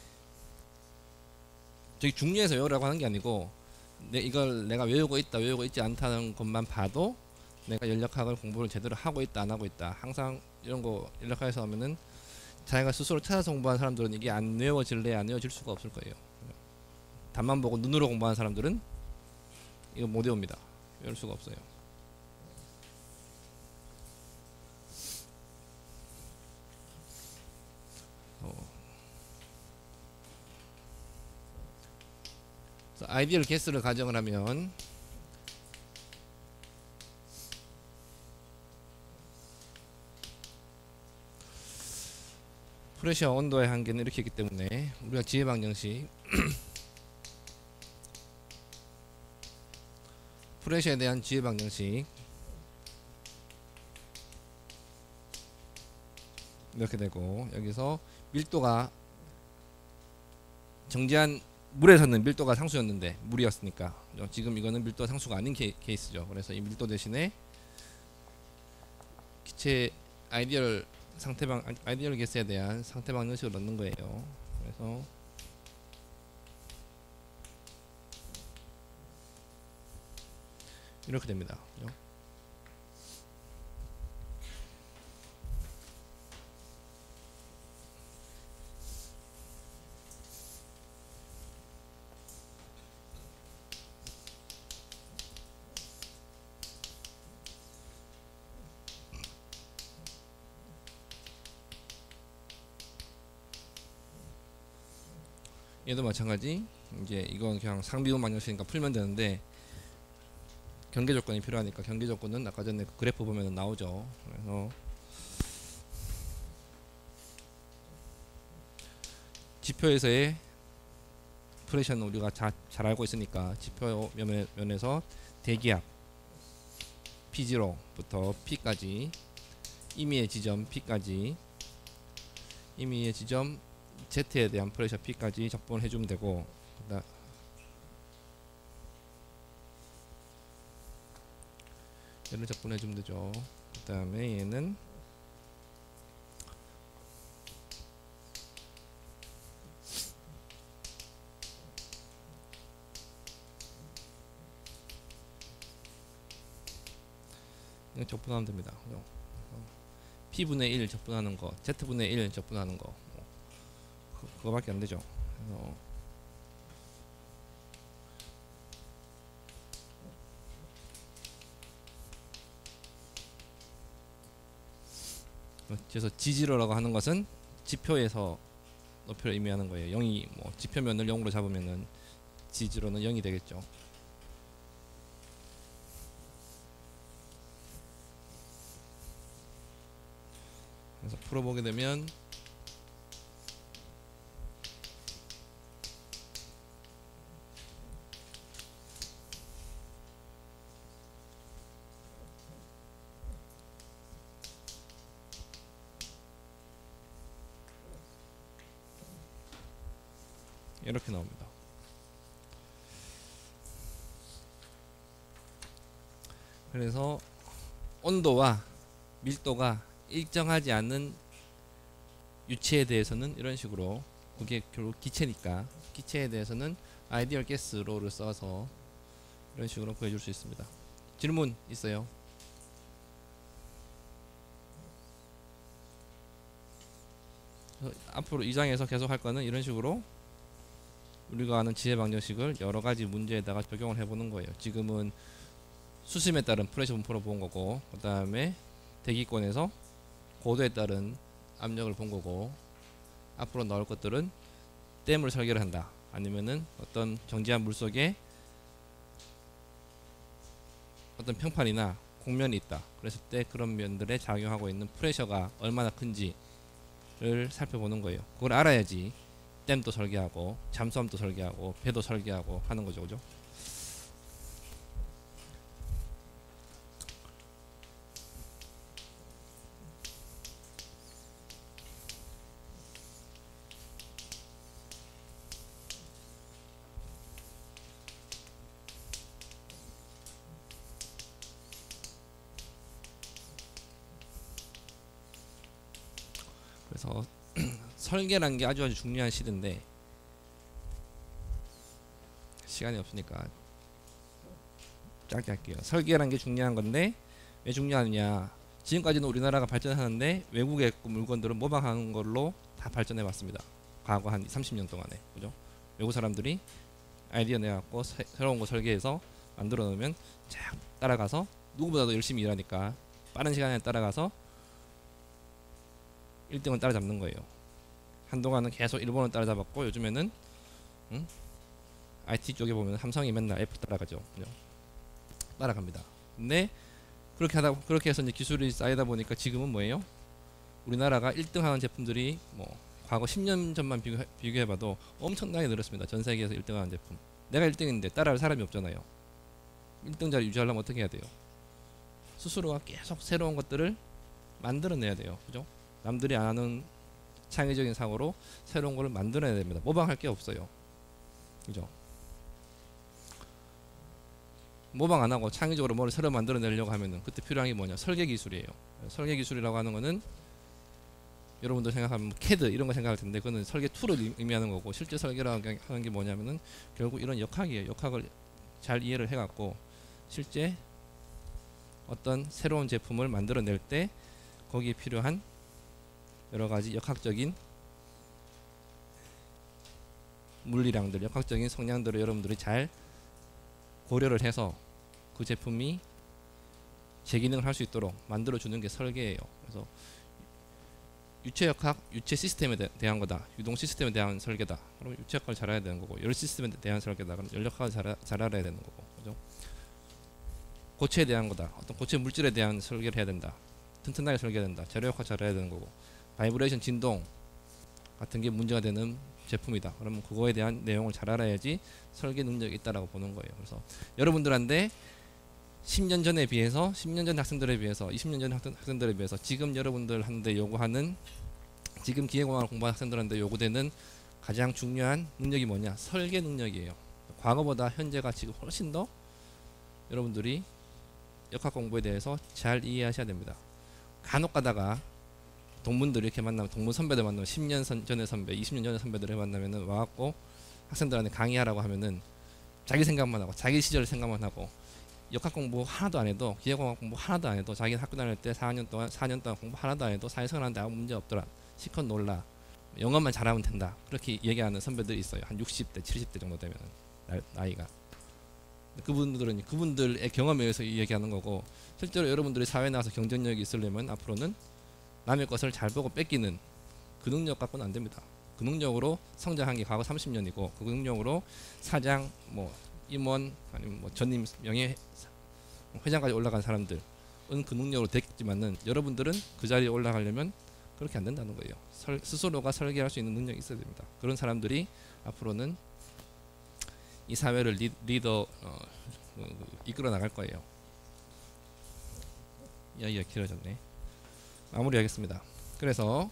Speaker 1: 저기 중요해서 외우라고 하는 게 아니고, 내 이걸 내가 외우고 있다 외우고 있지 않다는 것만 봐도 내가 연력학을 공부를 제대로 하고 있다 안 하고 있다. 항상 이런 거 연력학에서 하면은 자기가 스스로 찾아서 공부하는 사람들은 이게 안 외워질래 안 외워질 수가 없을 거예요. 답만 보고 눈으로 공부하는 사람들은 이거 못 외웁니다. 외울 수가 없어요. 어. 아이디얼 개수를 가정을 하면 프레셔 온도의 한계는 이렇게 있기 때문에 우리가 지혜 방정식 프레셔에 대한 지혜 방정식 이렇게 되고, 여기서 밀도가 정지한 물에서는 밀도가 상수였는데 물이었으니까, 지금 이거는 밀도가 상수가 아닌 케, 케이스죠. 그래서 이 밀도 대신에 기체 아이디얼 상태방 아이디얼 개수에 대한 상태 방정식을 넣는 거예요. 그래서 이렇게 됩니다. 그죠? 얘도 마찬가지. 이제 이건 그냥 상비분 방정식이니까 풀면 되는데, 경계 조건이 필요하니까 경계 조건은 아까 전에 그 그래프 보면 나오죠. 그래서 지표에서의 프레셔는 우리가 자, 잘 알고 있으니까 지표 면에, 면에서 대기압 피 지로부터 P까지 임의의 지점 P까지 임의의 지점 Z에 대한 프레셔 P까지 적분을 해주면 되고, 그다 얘를 적분해주면 되죠. 그 다음에 얘는 이거 적분하면 됩니다. P분의 일 적분하는 거, Z분의 일 적분하는 거, 그, 그거밖에 안 되죠. 그래서 그래서 지지로라고 하는 것은 지표에서 높이를 의미하는 거예요. 영이 뭐 지표면을 영으로 잡으면은 지지로는 영이 되겠죠. 그래서 풀어보게 되면 이렇게 나옵니다. 그래서 온도와 밀도가 일정하지 않는 유체에 대해서는 이런 식으로, 그게 결국 기체니까 기체에 대해서는 아이디얼 가스 로를 써서 이런 식으로 구해줄 수 있습니다. 질문 있어요? 앞으로 이 장에서 계속 할 거는 이런 식으로 우리가 아는 지혜 방정식을 여러 가지 문제에다가 적용을 해보는 거예요. 지금은 수심에 따른 프레셔 분포를 본 거고, 그 다음에 대기권에서 고도에 따른 압력을 본 거고, 앞으로 나올 것들은 댐을 설계를 한다, 아니면은 어떤 정지한 물속에 어떤 평판이나 곡면이 있다, 그랬을 때 그런 면들에 작용하고 있는 프레셔가 얼마나 큰지를 살펴보는 거예요. 그걸 알아야지 댐도 설계하고 잠수함도 설계하고 배도 설계하고 하는 거죠. 그죠? 그래서 설계라는 게 아주 아주 중요한 시대인데 시간이 없으니까 짧게 할게요. 설계라는 게 중요한 건데 왜 중요하느냐, 지금까지는 우리나라가 발전하는데 외국의 물건들은 모방하는 걸로 다 발전해 왔습니다. 과거 한 삼십 년 동안에. 그죠? 외국 사람들이 아이디어 내갖고 새, 새로운 거 설계해서 만들어 놓으면 쫙 따라가서 누구보다도 열심히 일하니까 빠른 시간에 따라가서 일 등을 따라잡는 거예요. 한동안은 계속 일본을 따라잡았고 요즘에는 응? 아이티 쪽에 보면 삼성이 맨날 애플 따라가죠. 그죠? 따라갑니다. 근데 그렇게 하다 그렇게 해서 이제 기술이 쌓이다 보니까 지금은 뭐예요? 우리나라가 일 등 하는 제품들이 뭐 과거 십 년 전만 비교해, 비교해봐도 엄청나게 늘었습니다. 전 세계에서 일 등 하는 제품. 내가 일 등인데 따라할 사람이 없잖아요. 일 등 자리 유지하려면 어떻게 해야 돼요? 스스로가 계속 새로운 것들을 만들어내야 돼요. 그죠? 남들이 안 하는 창의적인 사고로 새로운 걸 만들어내야 됩니다. 모방할 게 없어요. 그죠? 모방 안 하고 창의적으로 뭘 새로 만들어내려고 하면은 그때 필요한 게 뭐냐? 설계 기술이에요. 설계 기술이라고 하는 거는 여러분들 생각하면 뭐 캐드 이런 거 생각할 텐데 그거는 설계 툴을 의미하는 거고, 실제 설계라고 하는 게 뭐냐면은 결국 이런 역학이에요. 역학을 잘 이해를 해갖고 실제 어떤 새로운 제품을 만들어낼 때 거기에 필요한 여러 가지 역학적인 물리량들, 역학적인 성량들을 여러분들이 잘 고려를 해서 그 제품이 제 기능을 할 수 있도록 만들어 주는 게 설계예요. 그래서 유체역학, 유체 시스템에 대, 대한 거다. 유동 시스템에 대한 설계다. 그럼 유체역학을 잘 알아야 되는 거고, 열 시스템에 대한 설계다. 그럼 열역학을 잘, 잘 알아야 되는 거고, 그죠? 고체에 대한 거다. 어떤 고체 물질에 대한 설계를 해야 된다. 튼튼하게 설계해야 된다. 재료 효과 잘 해야 되는 거고, 바이브레이션 진동 같은 게 문제가 되는 제품이다. 그러면 그거에 대한 내용을 잘 알아야지 설계 능력이 있다라고 보는 거예요. 그래서 여러분들한테 십 년 전에 비해서, 십 년 전 학생들에 비해서, 이십 년 전 학생들에 비해서 지금 여러분들한테 요구하는, 지금 기계공학을 공부하는 학생들한테 요구되는 가장 중요한 능력이 뭐냐? 설계 능력이에요. 과거보다 현재가 지금 훨씬 더 여러분들이 역학 공부에 대해서 잘 이해하셔야 됩니다. 간혹 가다가 동문들 이렇게 만나면, 동문 선배들 만나면 십 년 전의 선배, 이십 년 전의 선배들을 만나면은 와갖고 학생들한테 강의하라고 하면은 자기 생각만 하고, 자기 시절 생각만 하고, 역학 공부 하나도 안 해도, 기계공학 공부 하나도 안 해도, 자기 학교 다닐 때 사 년 동안 사 년 동안 공부 하나도 안 해도 사회생활 하는데 아무 문제 없더라, 시컷 놀라, 영어만 잘하면 된다, 그렇게 얘기하는 선배들이 있어요. 한 육십 대 칠십 대 정도 되면 나이가. 그분들은 그분들의 경험에 의해서 얘기하는 거고, 실제로 여러분들이 사회에 나와서 경쟁력이 있으려면 앞으로는 남의 것을 잘 보고 뺏기는 그 능력 갖고는 안 됩니다. 그 능력으로 성장한 게 과거 삼십 년이고, 그 능력으로 사장, 뭐 임원, 아니면 뭐 전임 명예 회장까지 올라간 사람들은 그 능력으로 됐지만은, 여러분들은 그 자리에 올라가려면 그렇게 안 된다는 거예요. 설, 스스로가 설계할 수 있는 능력이 있어야 됩니다. 그런 사람들이 앞으로는 이 사회를 리, 리더 어, 어, 이끌어 나갈 거예요. 이야기가 길어졌네. 마무리하겠습니다. 그래서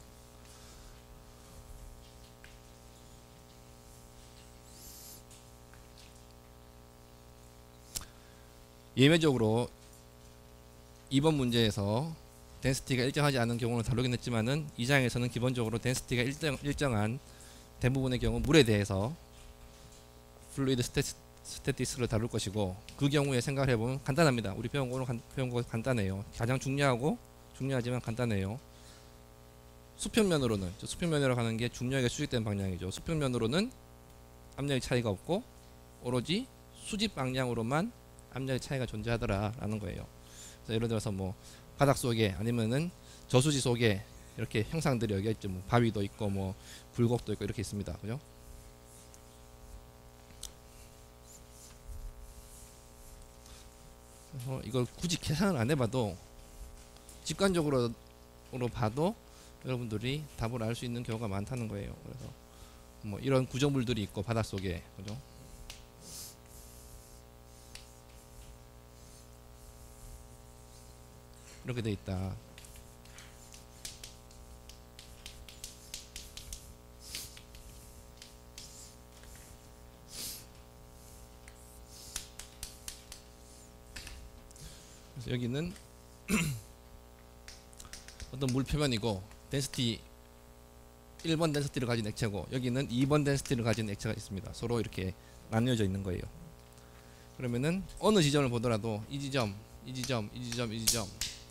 Speaker 1: 예외적으로 이번 문제에서 덴시티가 일정하지 않은 경우는 다루긴 했지만은, 이 장에서는 기본적으로 덴시티가 일정, 일정한 대부분의 경우 물에 대해서 플루이드 스태티스를 다룰 것이고, 그 경우에 생각을 해보면 간단합니다. 우리 배운 거는 배운 거 간단해요. 가장 중요하고 중요하지만 간단해요. 수평면으로는, 수평면으로 가는 게 중력에 수직된 방향이죠. 수평면으로는 압력의 차이가 없고 오로지 수직 방향으로만 압력의 차이가 존재하더라라는 거예요. 그래서 예를 들어서 뭐 바닥 속에, 아니면은 저수지 속에 이렇게 형상들이 여기 있죠. 뭐 바위도 있고 뭐 굴곡도 있고 이렇게 있습니다. 그죠? 그래서 이걸 굳이 계산을 안 해봐도 직관적으로 봐도 여러분들이 답을 알 수 있는 경우가 많다는 거예요. 그래서 뭐 이런 구조물들이 있고 바닷속에, 그죠? 이렇게 돼 있다. 그래서 여기는 어떤 물 표면이고, 덴시티 일 번 덴시티를 가진 액체고, 여기는 이 번 덴시티를 가진 액체가 있습니다. 서로 이렇게 나뉘어져 있는 거예요. 그러면은 어느 지점을 보더라도 이 지점, 이 지점, 이 지점, 이 지점,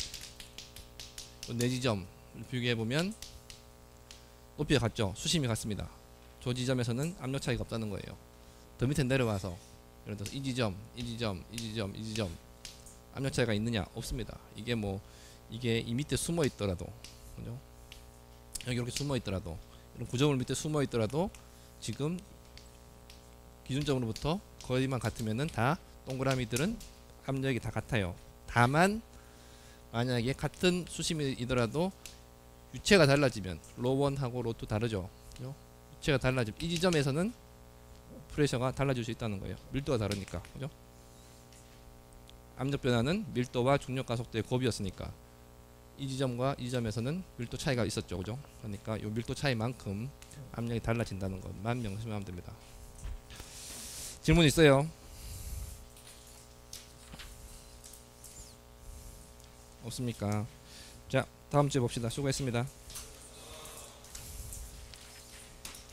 Speaker 1: 네 지점을 비교해 보면 높이가 같죠. 수심이 같습니다. 저 지점에서는 압력 차이가 없다는 거예요. 더 밑에 내려와서 예를 들어서 이 지점, 이 지점, 이 지점, 이 지점 압력 차이가 있느냐? 없습니다. 이게 뭐 이게 이 밑에 숨어 있더라도, 그죠? 여기 이렇게 숨어 있더라도, 이런 구조물 밑에 숨어 있더라도 지금 기준점으로부터 거리만 같으면은 다 동그라미들은 압력이 다 같아요. 다만 만약에 같은 수심이더라도 유체가 달라지면, 로원하고 로투 다르죠. 그죠? 유체가 달라지면 이 지점에서는 프레셔가 달라질 수 있다는 거예요. 밀도가 다르니까. 그죠? 압력 변화는 밀도와 중력 가속도의 곱이었으니까 이 지점과 이 지점에서는 밀도 차이가 있었죠. 그죠? 그러니까 이 밀도 차이만큼 압력이 달라진다는 것만 명심하면 됩니다. 질문 있어요? 없습니까? 자, 다음 주에 봅시다. 수고했습니다.